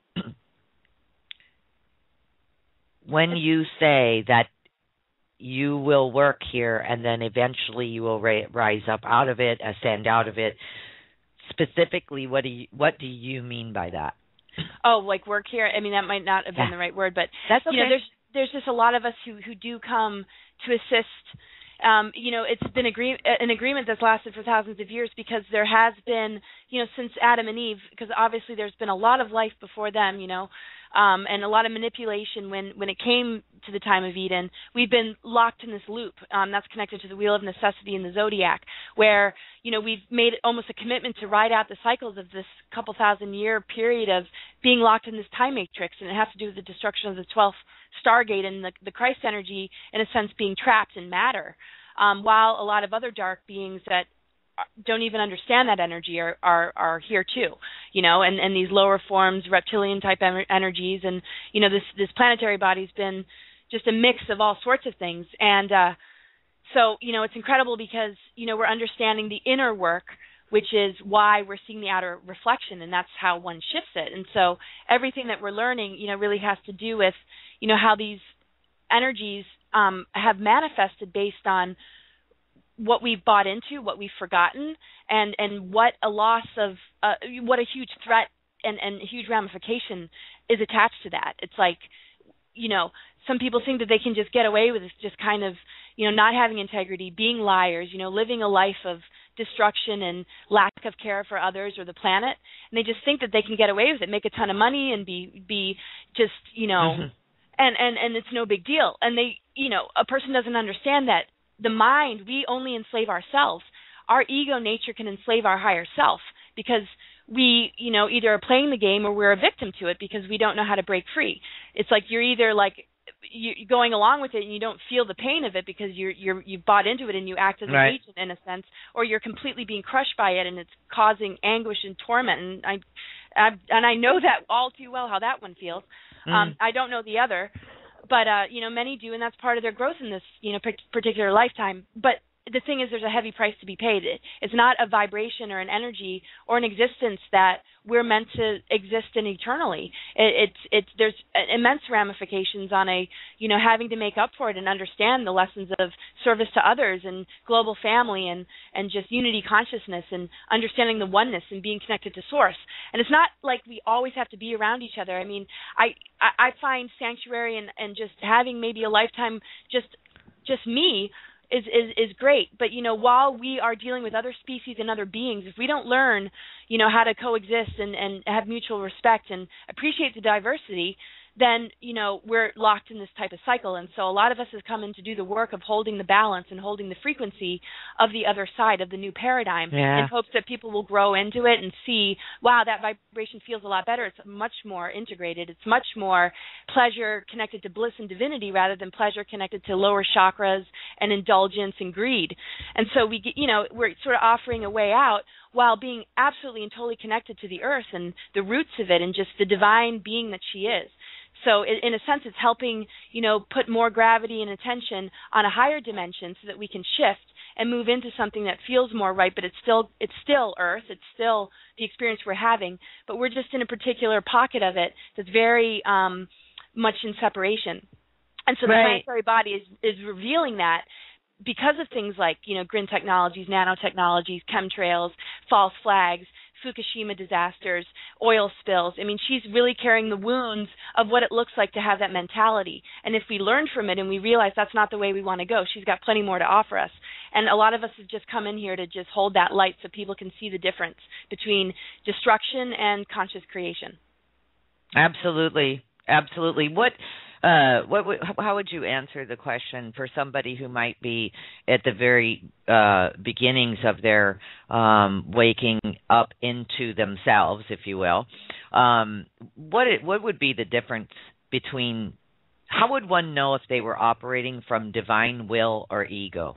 when you say that you will work here, and then eventually you will ra- rise up out of it, ascend out of it. Specifically, what do you what do you mean by that? Oh, like work here? I mean, that might not have been yeah. the right word, but that's okay. You know, there's there's just a lot of us who who do come to assist. Um, you know, it's been agree- an agreement that's lasted for thousands of years, because there has been, you know, since Adam and Eve, because obviously there's been a lot of life before them, you know, um, and a lot of manipulation when, when it came to the time of Eden. We've been locked in this loop um, that's connected to the wheel of necessity in the zodiac, where, you know, we've made almost a commitment to ride out the cycles of this couple thousand year period of being locked in this time matrix, and it has to do with the destruction of the twelfth Stargate and the, the Christ energy, in a sense, being trapped in matter, um, while a lot of other dark beings that don't even understand that energy are, are, are here too, you know, and, and these lower forms, reptilian type em- energies, and, you know, this, this planetary body's been just a mix of all sorts of things. And uh, so, you know, it's incredible because, you know, we're understanding the inner work, which is why we're seeing the outer reflection, and that's how one shifts it. And so everything that we're learning, you know, really has to do with, you know, how these energies um, have manifested based on what we've bought into, what we've forgotten, and, and what a loss of, uh, what a huge threat and, and a huge ramification is attached to that. It's like, you know, some people think that they can just get away with this, just kind of, you know, not having integrity, being liars, you know, living a life of destruction and lack of care for others or the planet, and they just think that they can get away with it, make a ton of money, and be be just, you know, mm-hmm. and, and, and it's no big deal. And they, you know, a person doesn't understand that the mind, we only enslave ourselves. Our ego nature can enslave our higher self, because we, you know, either are playing the game or we're a victim to it because we don't know how to break free. It's like you're either like you're going along with it and you don't feel the pain of it because you're you're you've bought into it and you act as an right. agent in a sense, or you're completely being crushed by it and it's causing anguish and torment. And I, I and I know that all too well how that one feels. Mm. Um, I don't know the other, but uh, you know, many do, and that's part of their growth in this, you know, particular lifetime. But the thing is, there's a heavy price to be paid. It, it's not a vibration or an energy or an existence that we're meant to exist in eternally. It, it's it's there's immense ramifications on a, you know, having to make up for it and understand the lessons of service to others and global family and and just unity consciousness and understanding the oneness and being connected to source. And it's not like we always have to be around each other. I mean, I I, I find sanctuary and, and just having maybe a lifetime just just me Is, is is great, but you know, while we are dealing with other species and other beings, if we don't learn, you know, how to coexist and, and have mutual respect and appreciate the diversity, then, you know, we're locked in this type of cycle. And so a lot of us have come in to do the work of holding the balance and holding the frequency of the other side of the new paradigm yeah. in hopes that people will grow into it and see, wow, that vibration feels a lot better. It's much more integrated. It's much more pleasure connected to bliss and divinity rather than pleasure connected to lower chakras and indulgence and greed. And so we get, you know, we're sort of offering a way out while being absolutely and totally connected to the earth and the roots of it and just the divine being that she is. So in a sense, it's helping, you know, put more gravity and attention on a higher dimension so that we can shift and move into something that feels more right, but it's still it's still Earth, it's still the experience we're having, but we're just in a particular pocket of it that's very um, much in separation. And so the right. planetary body is, is revealing that because of things like, you know, green technologies, nanotechnologies, chemtrails, false flags, Fukushima disasters, oil spills. I mean, she's really carrying the wounds of what it looks like to have that mentality. And if we learn from it and we realize that's not the way we want to go, she's got plenty more to offer us. And a lot of us have just come in here to just hold that light so people can see the difference between destruction and conscious creation. Absolutely. Absolutely. What Uh, what would, how would you answer the question for somebody who might be at the very uh, beginnings of their um, waking up into themselves, if you will? Um, what it, what would be the difference between? How would one know if they were operating from divine will or ego?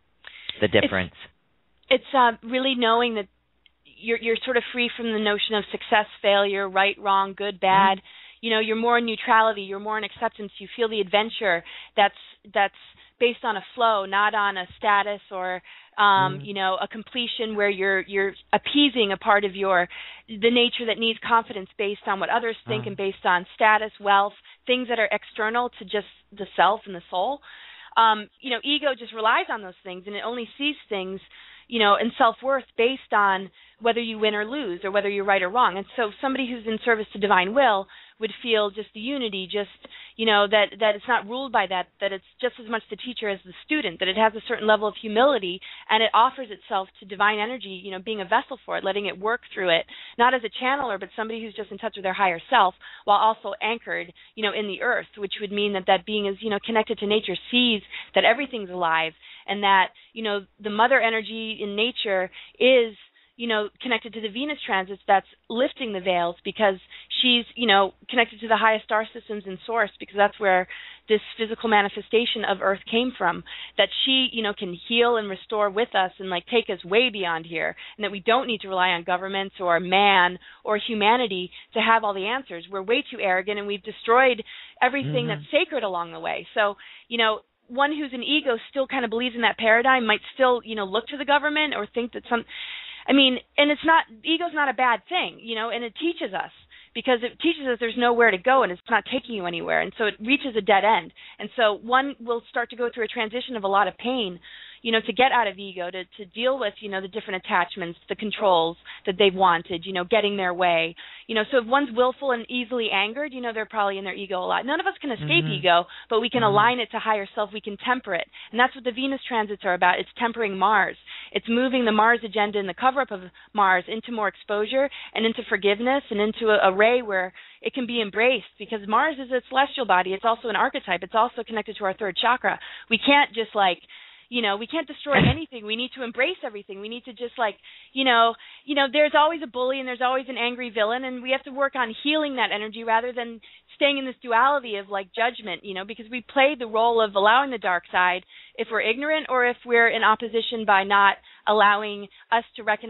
The difference. It's, it's uh, really knowing that you're you're sort of free from the notion of success, failure, right, wrong, good, bad. Mm-hmm. You know, you're more in neutrality, you're more in acceptance, you feel the adventure that's that's based on a flow, not on a status or um, mm. you know, a completion where you're you're appeasing a part of your the nature that needs confidence based on what others think uh. and based on status, wealth, things that are external to just the self and the soul. Um, you know, ego just relies on those things and it only sees things, you know, and self-worth based on whether you win or lose or whether you're right or wrong. And so somebody who's in service to divine will would feel just the unity, just, you know, that, that it's not ruled by that, that it's just as much the teacher as the student, that it has a certain level of humility and it offers itself to divine energy, you know, being a vessel for it, letting it work through it, not as a channeler, but somebody who's just in touch with their higher self while also anchored, you know, in the earth, which would mean that that being is, you know, connected to nature, sees that everything's alive and that, you know, the mother energy in nature is, you know, connected to the Venus transits that's lifting the veils because she's, you know, connected to the highest star systems in source because that's where this physical manifestation of Earth came from, that she, you know, can heal and restore with us and, like, take us way beyond here and that we don't need to rely on governments or man or humanity to have all the answers. We're way too arrogant and we've destroyed everything mm-hmm. that's sacred along the way. So, you know, one who's an ego still kind of believes in that paradigm might still, you know, look to the government or think that some... I mean, and it's not, ego's not a bad thing, you know, and it teaches us because it teaches us there's nowhere to go and it's not taking you anywhere. And so it reaches a dead end. And so one will start to go through a transition of a lot of pain, you know, to get out of ego, to, to deal with, you know, the different attachments, the controls that they've wanted, you know, getting their way. You know, so if one's willful and easily angered, you know, they're probably in their ego a lot. None of us can escape mm-hmm. ego, but we can mm-hmm. align it to higher self. We can temper it. And that's what the Venus transits are about. It's tempering Mars. It's moving the Mars agenda and the cover-up of Mars into more exposure and into forgiveness and into a, a ray where it can be embraced because Mars is a celestial body. It's also an archetype. It's also connected to our third chakra. We can't just like, you know, we can't destroy anything. We need to embrace everything. We need to just like, you know, you know, there's always a bully and there's always an angry villain, and we have to work on healing that energy rather than staying in this duality of like judgment, you know, because we play the role of allowing the dark side if we're ignorant or if we're in opposition by not allowing us to recognize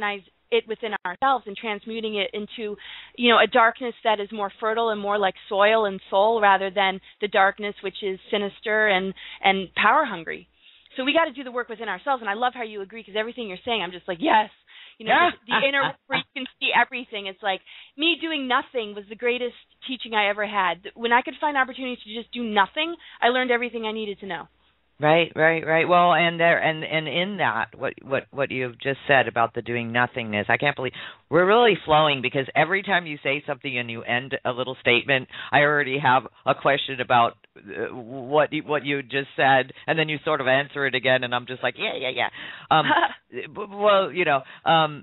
it within ourselves and transmuting it into, you know, a darkness that is more fertile and more like soil and soul rather than the darkness which is sinister and, and power hungry. So we got to do the work within ourselves. And I love how you agree, because everything you're saying, I'm just like, yes. You know, the, the inner where you can see everything. It's like me doing nothing was the greatest teaching I ever had. When I could find opportunities to just do nothing, I learned everything I needed to know. Right, right, right. Well, and there, and, and in that, what what what you've just said about the doing nothingness, I can't believe we're really flowing, because every time you say something and you end a little statement, I already have a question about uh, what you, what you just said, and then you sort of answer it again, and I'm just like, yeah, yeah, yeah. Um, well, you know, um,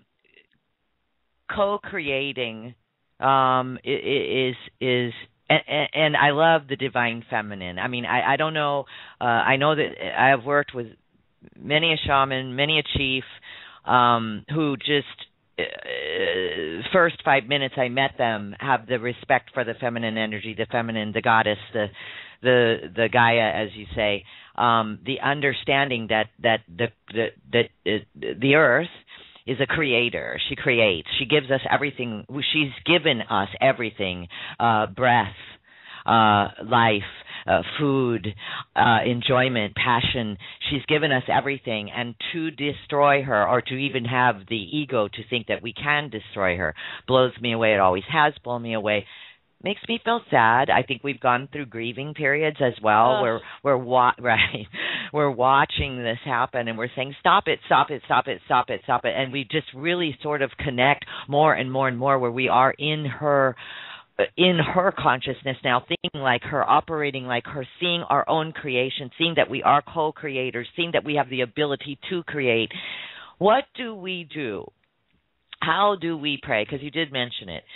co-creating um, is is. And, and I love the divine feminine. I mean, I, I don't know. Uh, I know that I have worked with many a shaman, many a chief, um, who just uh, first five minutes I met them have the respect for the feminine energy, the feminine, the goddess, the the the Gaia, as you say, um, the understanding that that the the the, uh, the earth is a creator. She creates. She gives us everything. She's given us everything, uh, breath, uh, life, uh, food, uh, enjoyment, passion. She's given us everything. And to destroy her, or to even have the ego to think that we can destroy her, blows me away. It always has blown me away. Makes me feel sad. I think we've gone through grieving periods as well, Ugh. where we're wa- right, we're watching this happen, and we're saying, "Stop it! Stop it! Stop it! Stop it! Stop it!" And we just really sort of connect more and more and more, where we are in her, in her consciousness now, thinking like her, operating like her, seeing our own creation, seeing that we are co-creators, seeing that we have the ability to create. What do we do? How do we pray? Because you did mention it.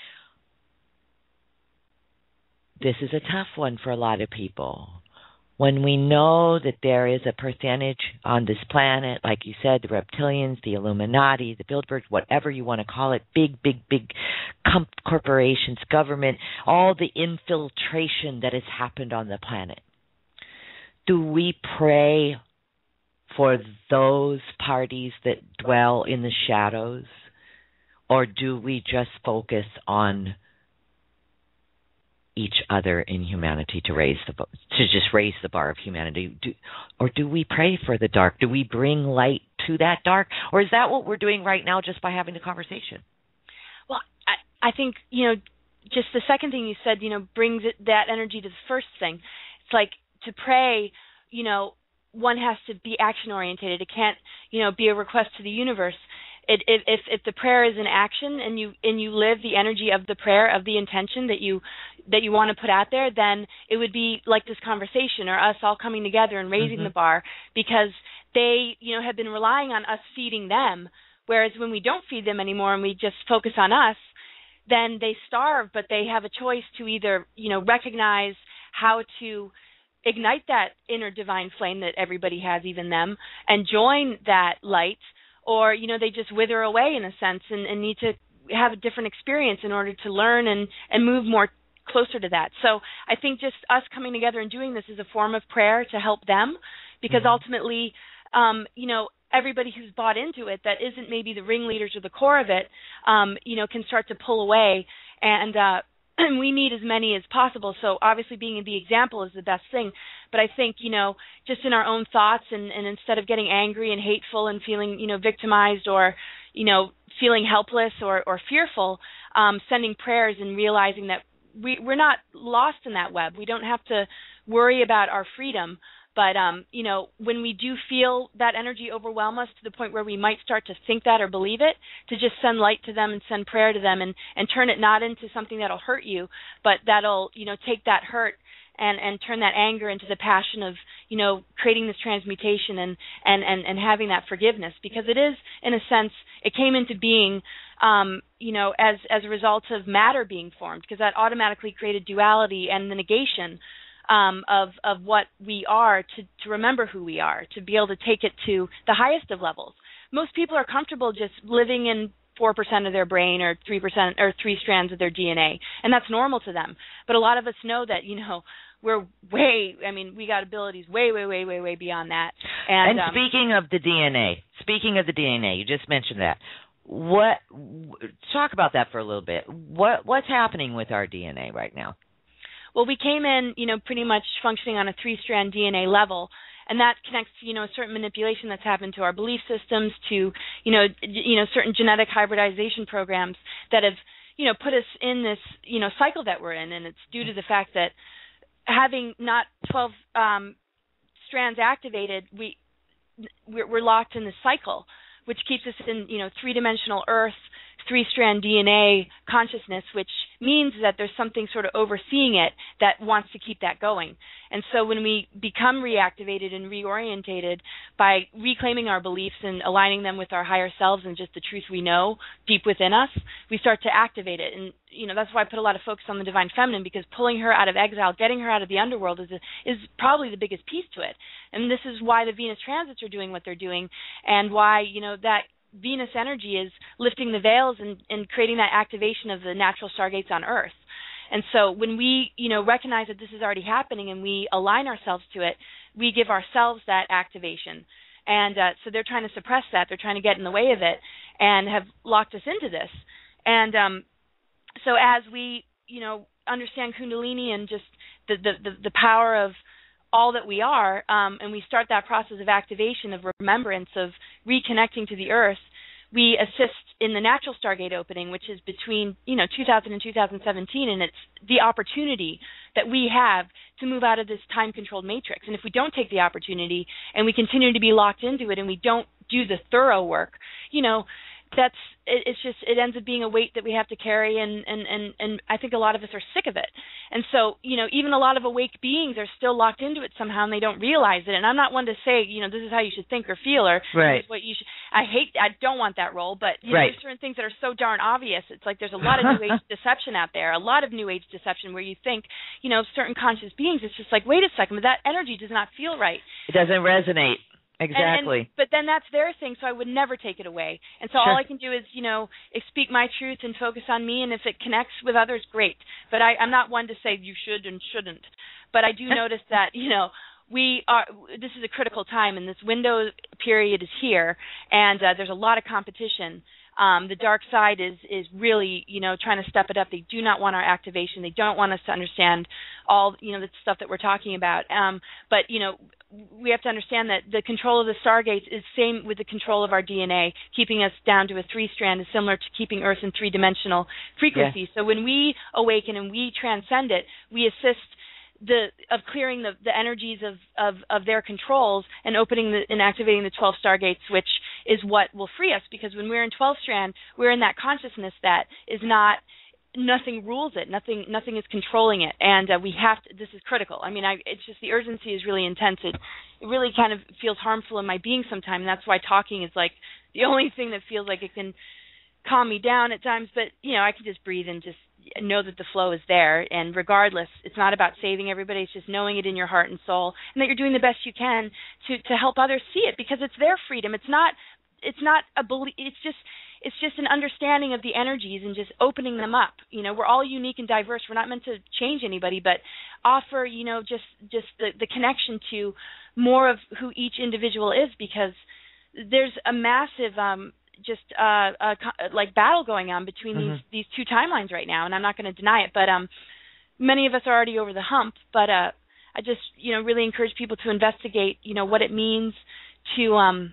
This is a tough one for a lot of people. When we know that there is a percentage on this planet, like you said, the reptilians, the Illuminati, the Bilderbergs, whatever you want to call it, big, big, big com- corporations, government, all the infiltration that has happened on the planet. Do we pray for those parties that dwell in the shadows? Or do we just focus on each other in humanity to raise the to just raise the bar of humanity? Do, or do we pray for the dark? Do we bring light to that dark? Or is that what we're doing right now just by having the conversation? Well, I, I think, you know, just the second thing you said, you know, brings it, that energy to the first thing. It's like to pray, you know, one has to be action oriented. It can't, you know, be a request to the universe. It, if, if if the prayer is an action and you and you live the energy of the prayer, of the intention that you that you want to put out there, then it would be like this conversation, or us all coming together and raising mm-hmm. the bar, because they, you know, have been relying on us feeding them. Whereas when we don't feed them anymore and we just focus on us, then they starve. But they have a choice to either, you know, recognize how to ignite that inner divine flame that everybody has, even them, and join that light. Or, you know, they just wither away in a sense and, and need to have a different experience in order to learn and, and move more closer to that. So I think just us coming together and doing this is a form of prayer to help them, because mm-hmm. ultimately, um, you know, everybody who's bought into it that isn't maybe the ringleaders or the core of it, um, you know, can start to pull away. And uh, we need as many as possible. So obviously being the example is the best thing. But I think, you know, just in our own thoughts, and, and instead of getting angry and hateful and feeling, you know, victimized or, you know, feeling helpless or, or fearful, um, sending prayers and realizing that we, we're not lost in that web. We don't have to worry about our freedom. But, um, you know, when we do feel that energy overwhelm us to the point where we might start to think that or believe it, to just send light to them and send prayer to them and, and turn it not into something that'll hurt you, but that'll, you know, take that hurt and, and turn that anger into the passion of, you know, creating this transmutation and, and, and, and having that forgiveness. Because it is, in a sense, it came into being, um, you know, as, as a result of matter being formed, because that automatically created duality and the negation Um, of of what we are, to, to remember who we are, to be able to take it to the highest of levels. Most people are comfortable just living in four percent of their brain or three percent or three strands of their D N A, and that's normal to them. But a lot of us know that, you know, we're way, I mean, we got abilities way, way, way, way, way beyond that. And, and um, speaking of the D N A, speaking of the D N A, you just mentioned that. what? Talk about that for a little bit. What what's happening with our D N A right now? Well, we came in, you know, pretty much functioning on a three-strand D N A level, and that connects to, you know, a certain manipulation that's happened to our belief systems, to, you know, you know, certain genetic hybridization programs that have, you know, put us in this, you know, cycle that we're in, and it's due to the fact that having not twelve um, strands activated, we we're, we're locked in this cycle, which keeps us in, you know, three-dimensional Earth, three-strand D N A consciousness, which means that there's something sort of overseeing it that wants to keep that going. And so when we become reactivated and reorientated by reclaiming our beliefs and aligning them with our higher selves and just the truth we know deep within us, we start to activate it. And, you know, that's why I put a lot of focus on the Divine Feminine, because pulling her out of exile, getting her out of the underworld is a, is probably the biggest piece to it. And this is why the Venus transits are doing what they're doing, and why, you know, that Venus energy is lifting the veils and, and creating that activation of the natural stargates on Earth. And so when we, you know, recognize that this is already happening and we align ourselves to it, we give ourselves that activation. And uh, so they're trying to suppress that. They're trying to get in the way of it and have locked us into this. And um, so as we, you know, understand Kundalini and just the, the, the, the power of all that we are, um, and we start that process of activation, of remembrance, of reconnecting to the Earth, we assist in the natural Stargate opening, which is between, you know, two thousand and two thousand seventeen, and it's the opportunity that we have to move out of this time-controlled matrix. And if we don't take the opportunity and we continue to be locked into it and we don't do the thorough work, you know, that's it, it's just it ends up being a weight that we have to carry, and, and, and, and I think a lot of us are sick of it. And so, you know, even a lot of awake beings are still locked into it somehow, and they don't realize it. And I'm not one to say, you know, this is how you should think or feel, or right. This is what you should. I hate, I don't want that role, but you right. know, there's certain things that are so darn obvious. It's like there's a lot of New Age deception out there, a lot of New Age deception where you think, you know, certain conscious beings, it's just like, wait a second, but that energy does not feel right. It doesn't resonate. Exactly. And, and, but then that's their thing, so I would never take it away. And so sure. all I can do is, you know, speak my truth and focus on me, and if it connects with others, great. But I, I'm not one to say you should and shouldn't. But I do notice that, you know, we are. This is a critical time, and this window period is here, and uh, there's a lot of competition. Um, the dark side is is really, you know, trying to step it up. They do not want our activation. They don't want us to understand all, you know, the stuff that we're talking about. Um, but, you know, we have to understand that the control of the stargates is same with the control of our D N A. Keeping us down to a three-strand is similar to keeping Earth in three-dimensional frequency. Yeah. So when we awaken and we transcend it, we assist the of clearing the, the energies of, of, of their controls and opening the, and activating the twelve stargates, which is what will free us. Because when we're in twelve-strand, we're in that consciousness that is not, nothing rules it, nothing nothing is controlling it, and uh, we have to, this is critical. I mean, I, it's just the urgency is really intense. It, it really kind of feels harmful in my being sometimes, and that's why talking is like the only thing that feels like it can calm me down at times. But, you know, I can just breathe and just know that the flow is there, and regardless, it's not about saving everybody, it's just knowing it in your heart and soul, and that you're doing the best you can to, to help others see it, because it's their freedom. It's not it's not a belief, it's just it's just an understanding of the energies and just opening them up. You know, we're all unique and diverse. We're not meant to change anybody, but offer, you know, just just the, the connection to more of who each individual is, because there's a massive um just uh, uh like battle going on between mm-hmm. these these two timelines right now, and I'm not going to deny it, but um many of us are already over the hump. But uh I just, you know, really encourage people to investigate, you know, what it means to um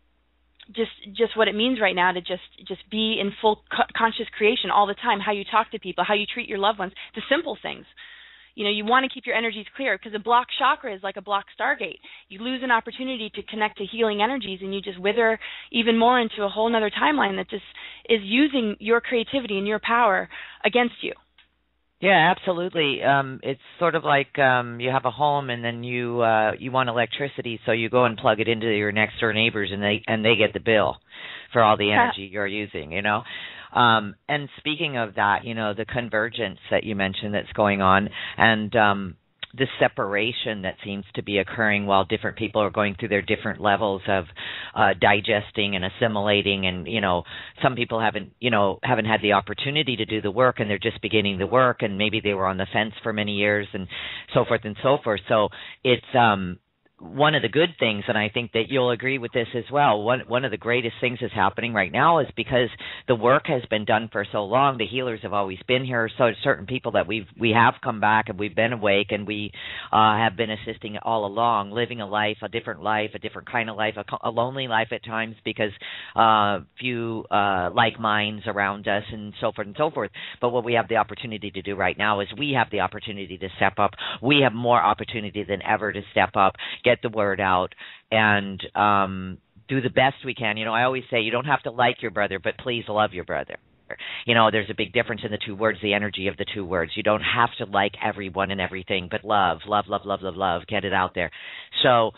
just just what it means right now to just just be in full co- conscious creation all the time, how you talk to people, how you treat your loved ones, the simple things. You know, you want to keep your energies clear, because a blocked chakra is like a blocked stargate. You lose an opportunity to connect to healing energies, and you just wither even more into a whole other timeline that just is using your creativity and your power against you. Yeah, absolutely. Um, it's sort of like um, you have a home, and then you uh, you want electricity, so you go and plug it into your next door neighbors, and they and they get the bill for all the energy you're using. You know. Um, and speaking of that, you know, the convergence that you mentioned that's going on, and um, the separation that seems to be occurring while different people are going through their different levels of uh, digesting and assimilating. And, you know, some people haven't, you know, haven't had the opportunity to do the work, and they're just beginning the work, and maybe they were on the fence for many years and so forth and so forth. So it's um, one of the good things, and I think that you'll agree with this as well, one one of the greatest things that's happening right now is because the work has been done for so long. The healers have always been here. So certain people that we've we have come back and we've been awake and we uh, have been assisting all along, living a life, a different life, a different kind of life, a, a lonely life at times because uh, few uh, like minds around us and so forth and so forth. But what we have the opportunity to do right now is we have the opportunity to step up. We have more opportunity than ever to step up, get the word out, and um, do the best we can. You know, I always say you don't have to like your brother, but please love your brother. You know, there's a big difference in the two words, the energy of the two words. You don't have to like everyone and everything, but love, love, love, love, love, love. Get it out there. So,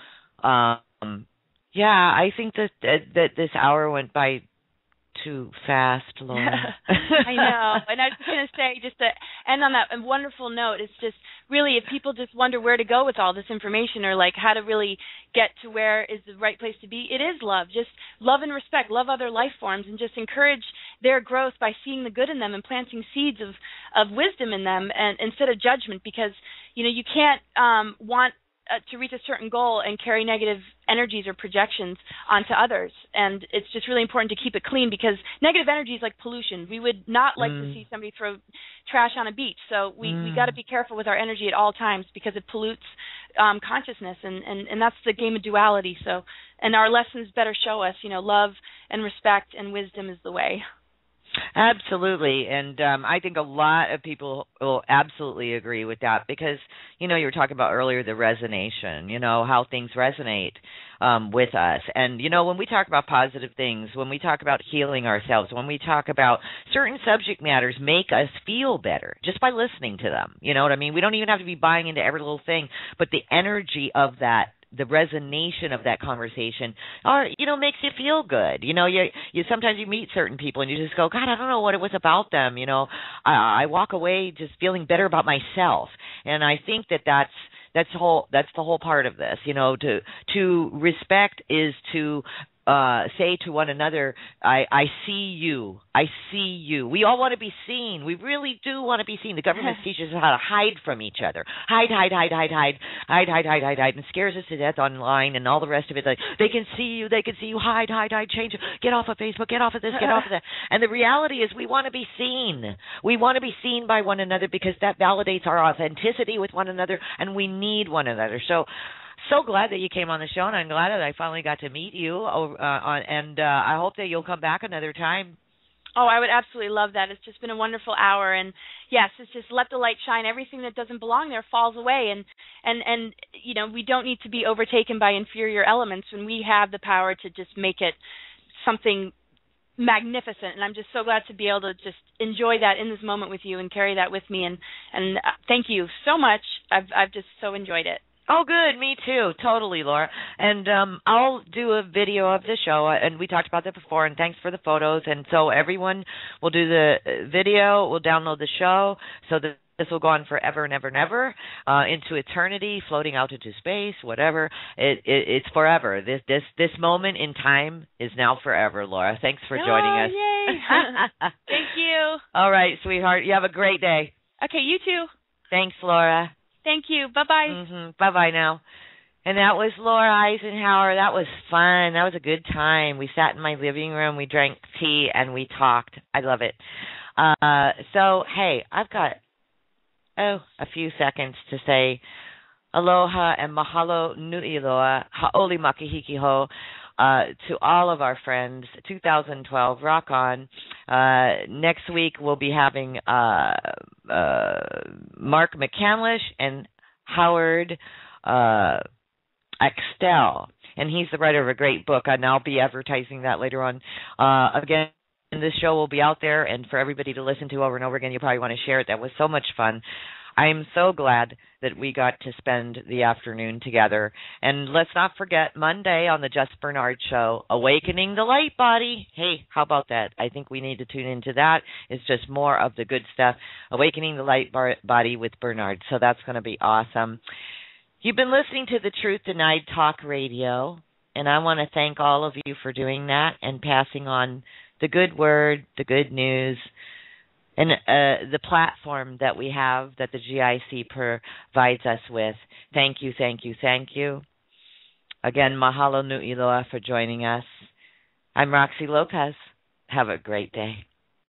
um, yeah, I think that, that that this hour went by too fast, Laura. I know. And I was going to say, just to end on that wonderful note, it's just really if people just wonder where to go with all this information or like how to really get to where is the right place to be, it is love. Just love and respect, love other life forms, and just encourage their growth by seeing the good in them and planting seeds of, of wisdom in them and instead of judgment, because, you know, you can't um, want Uh, to reach a certain goal and carry negative energies or projections onto others. And it's just really important to keep it clean because negative energy is like pollution. We would not like mm. to see somebody throw trash on a beach. So we, mm. we got to be careful with our energy at all times because it pollutes um, consciousness, and, and, and that's the game of duality. So, and our lessons better show us, you know, love and respect and wisdom is the way. Absolutely, and um, I think a lot of people will absolutely agree with that because, you know, you were talking about earlier the resonation, you know, how things resonate um, with us. And, you know, when we talk about positive things, when we talk about healing ourselves, when we talk about certain subject matters make us feel better just by listening to them, you know what I mean? We don't even have to be buying into every little thing, but the energy of that, the resonation of that conversation, or you know, makes you feel good. You know, you you sometimes you meet certain people and you just go, God, I don't know what it was about them. You know, I, I walk away just feeling better about myself, and I think that that's that's whole that's the whole part of this. You know, to to respect is to uh, say to one another, I, I see you. I see you. We all want to be seen. We really do want to be seen. The government teaches us how to hide from each other. Hide, hide, hide, hide, hide, hide, hide, hide, hide, hide, and scares us to death online and all the rest of it. Like, they can see you. They can see you. Hide, hide, hide, change. Get off of Facebook. Get off of this. Get off of that. And the reality is we want to be seen. We want to be seen by one another because that validates our authenticity with one another, and we need one another. So, So glad that you came on the show, and I'm glad that I finally got to meet you. Uh, on, and uh, I hope that you'll come back another time. Oh, I would absolutely love that. It's just been a wonderful hour, and yes, it's just let the light shine. Everything that doesn't belong there falls away, and and and you know, we don't need to be overtaken by inferior elements when we have the power to just make it something magnificent. And I'm just so glad to be able to just enjoy that in this moment with you and carry that with me. And and uh, thank you so much. I've I've just so enjoyed it. Oh, good. Me too. Totally, Laura. And um, I'll do a video of the show, and we talked about that before, and thanks for the photos. And so everyone will do the video, we'll download the show, so that this will go on forever and ever and ever, uh, into eternity, floating out into space, whatever. It, it, it's forever. This this this moment in time is now forever, Laura. Thanks for joining oh, us. Yay. Thank you. All right, sweetheart. You have a great day. Okay, you too. Thanks, Laura. Thank you. Bye-bye. Mm-hmm. Bye-bye now. And that was Laura Eisenhower. That was fun. That was a good time. We sat in my living room. We drank tea, and we talked. I love it. Uh, so, hey, I've got, oh, a few seconds to say aloha and mahalo nui loa, ha'oli makahiki ho, uh, to all of our friends. two thousand twelve, rock on. Uh, next week we'll be having uh, uh, Mark McCandlish and Howard uh, Axtell, and he's the writer of a great book, and I'll be advertising that later on. Uh, again, this show will be out there, and for everybody to listen to over and over again, you probably want to share it. That was so much fun. I am so glad that we got to spend the afternoon together. And let's not forget Monday on the Just Bernard Show, Awakening the Light Body. Hey, how about that? I think we need to tune into that. It's just more of the good stuff. Awakening the Light bar- Body with Bernard. So that's going to be awesome. You've been listening to the Truth Denied Talk Radio, and I want to thank all of you for doing that and passing on the good word, the good news, and uh, the platform that we have that the G I C provides us with. Thank you, thank you, thank you. Again, mahalo nui loa for joining us. I'm Roxy Lopez. Have a great day.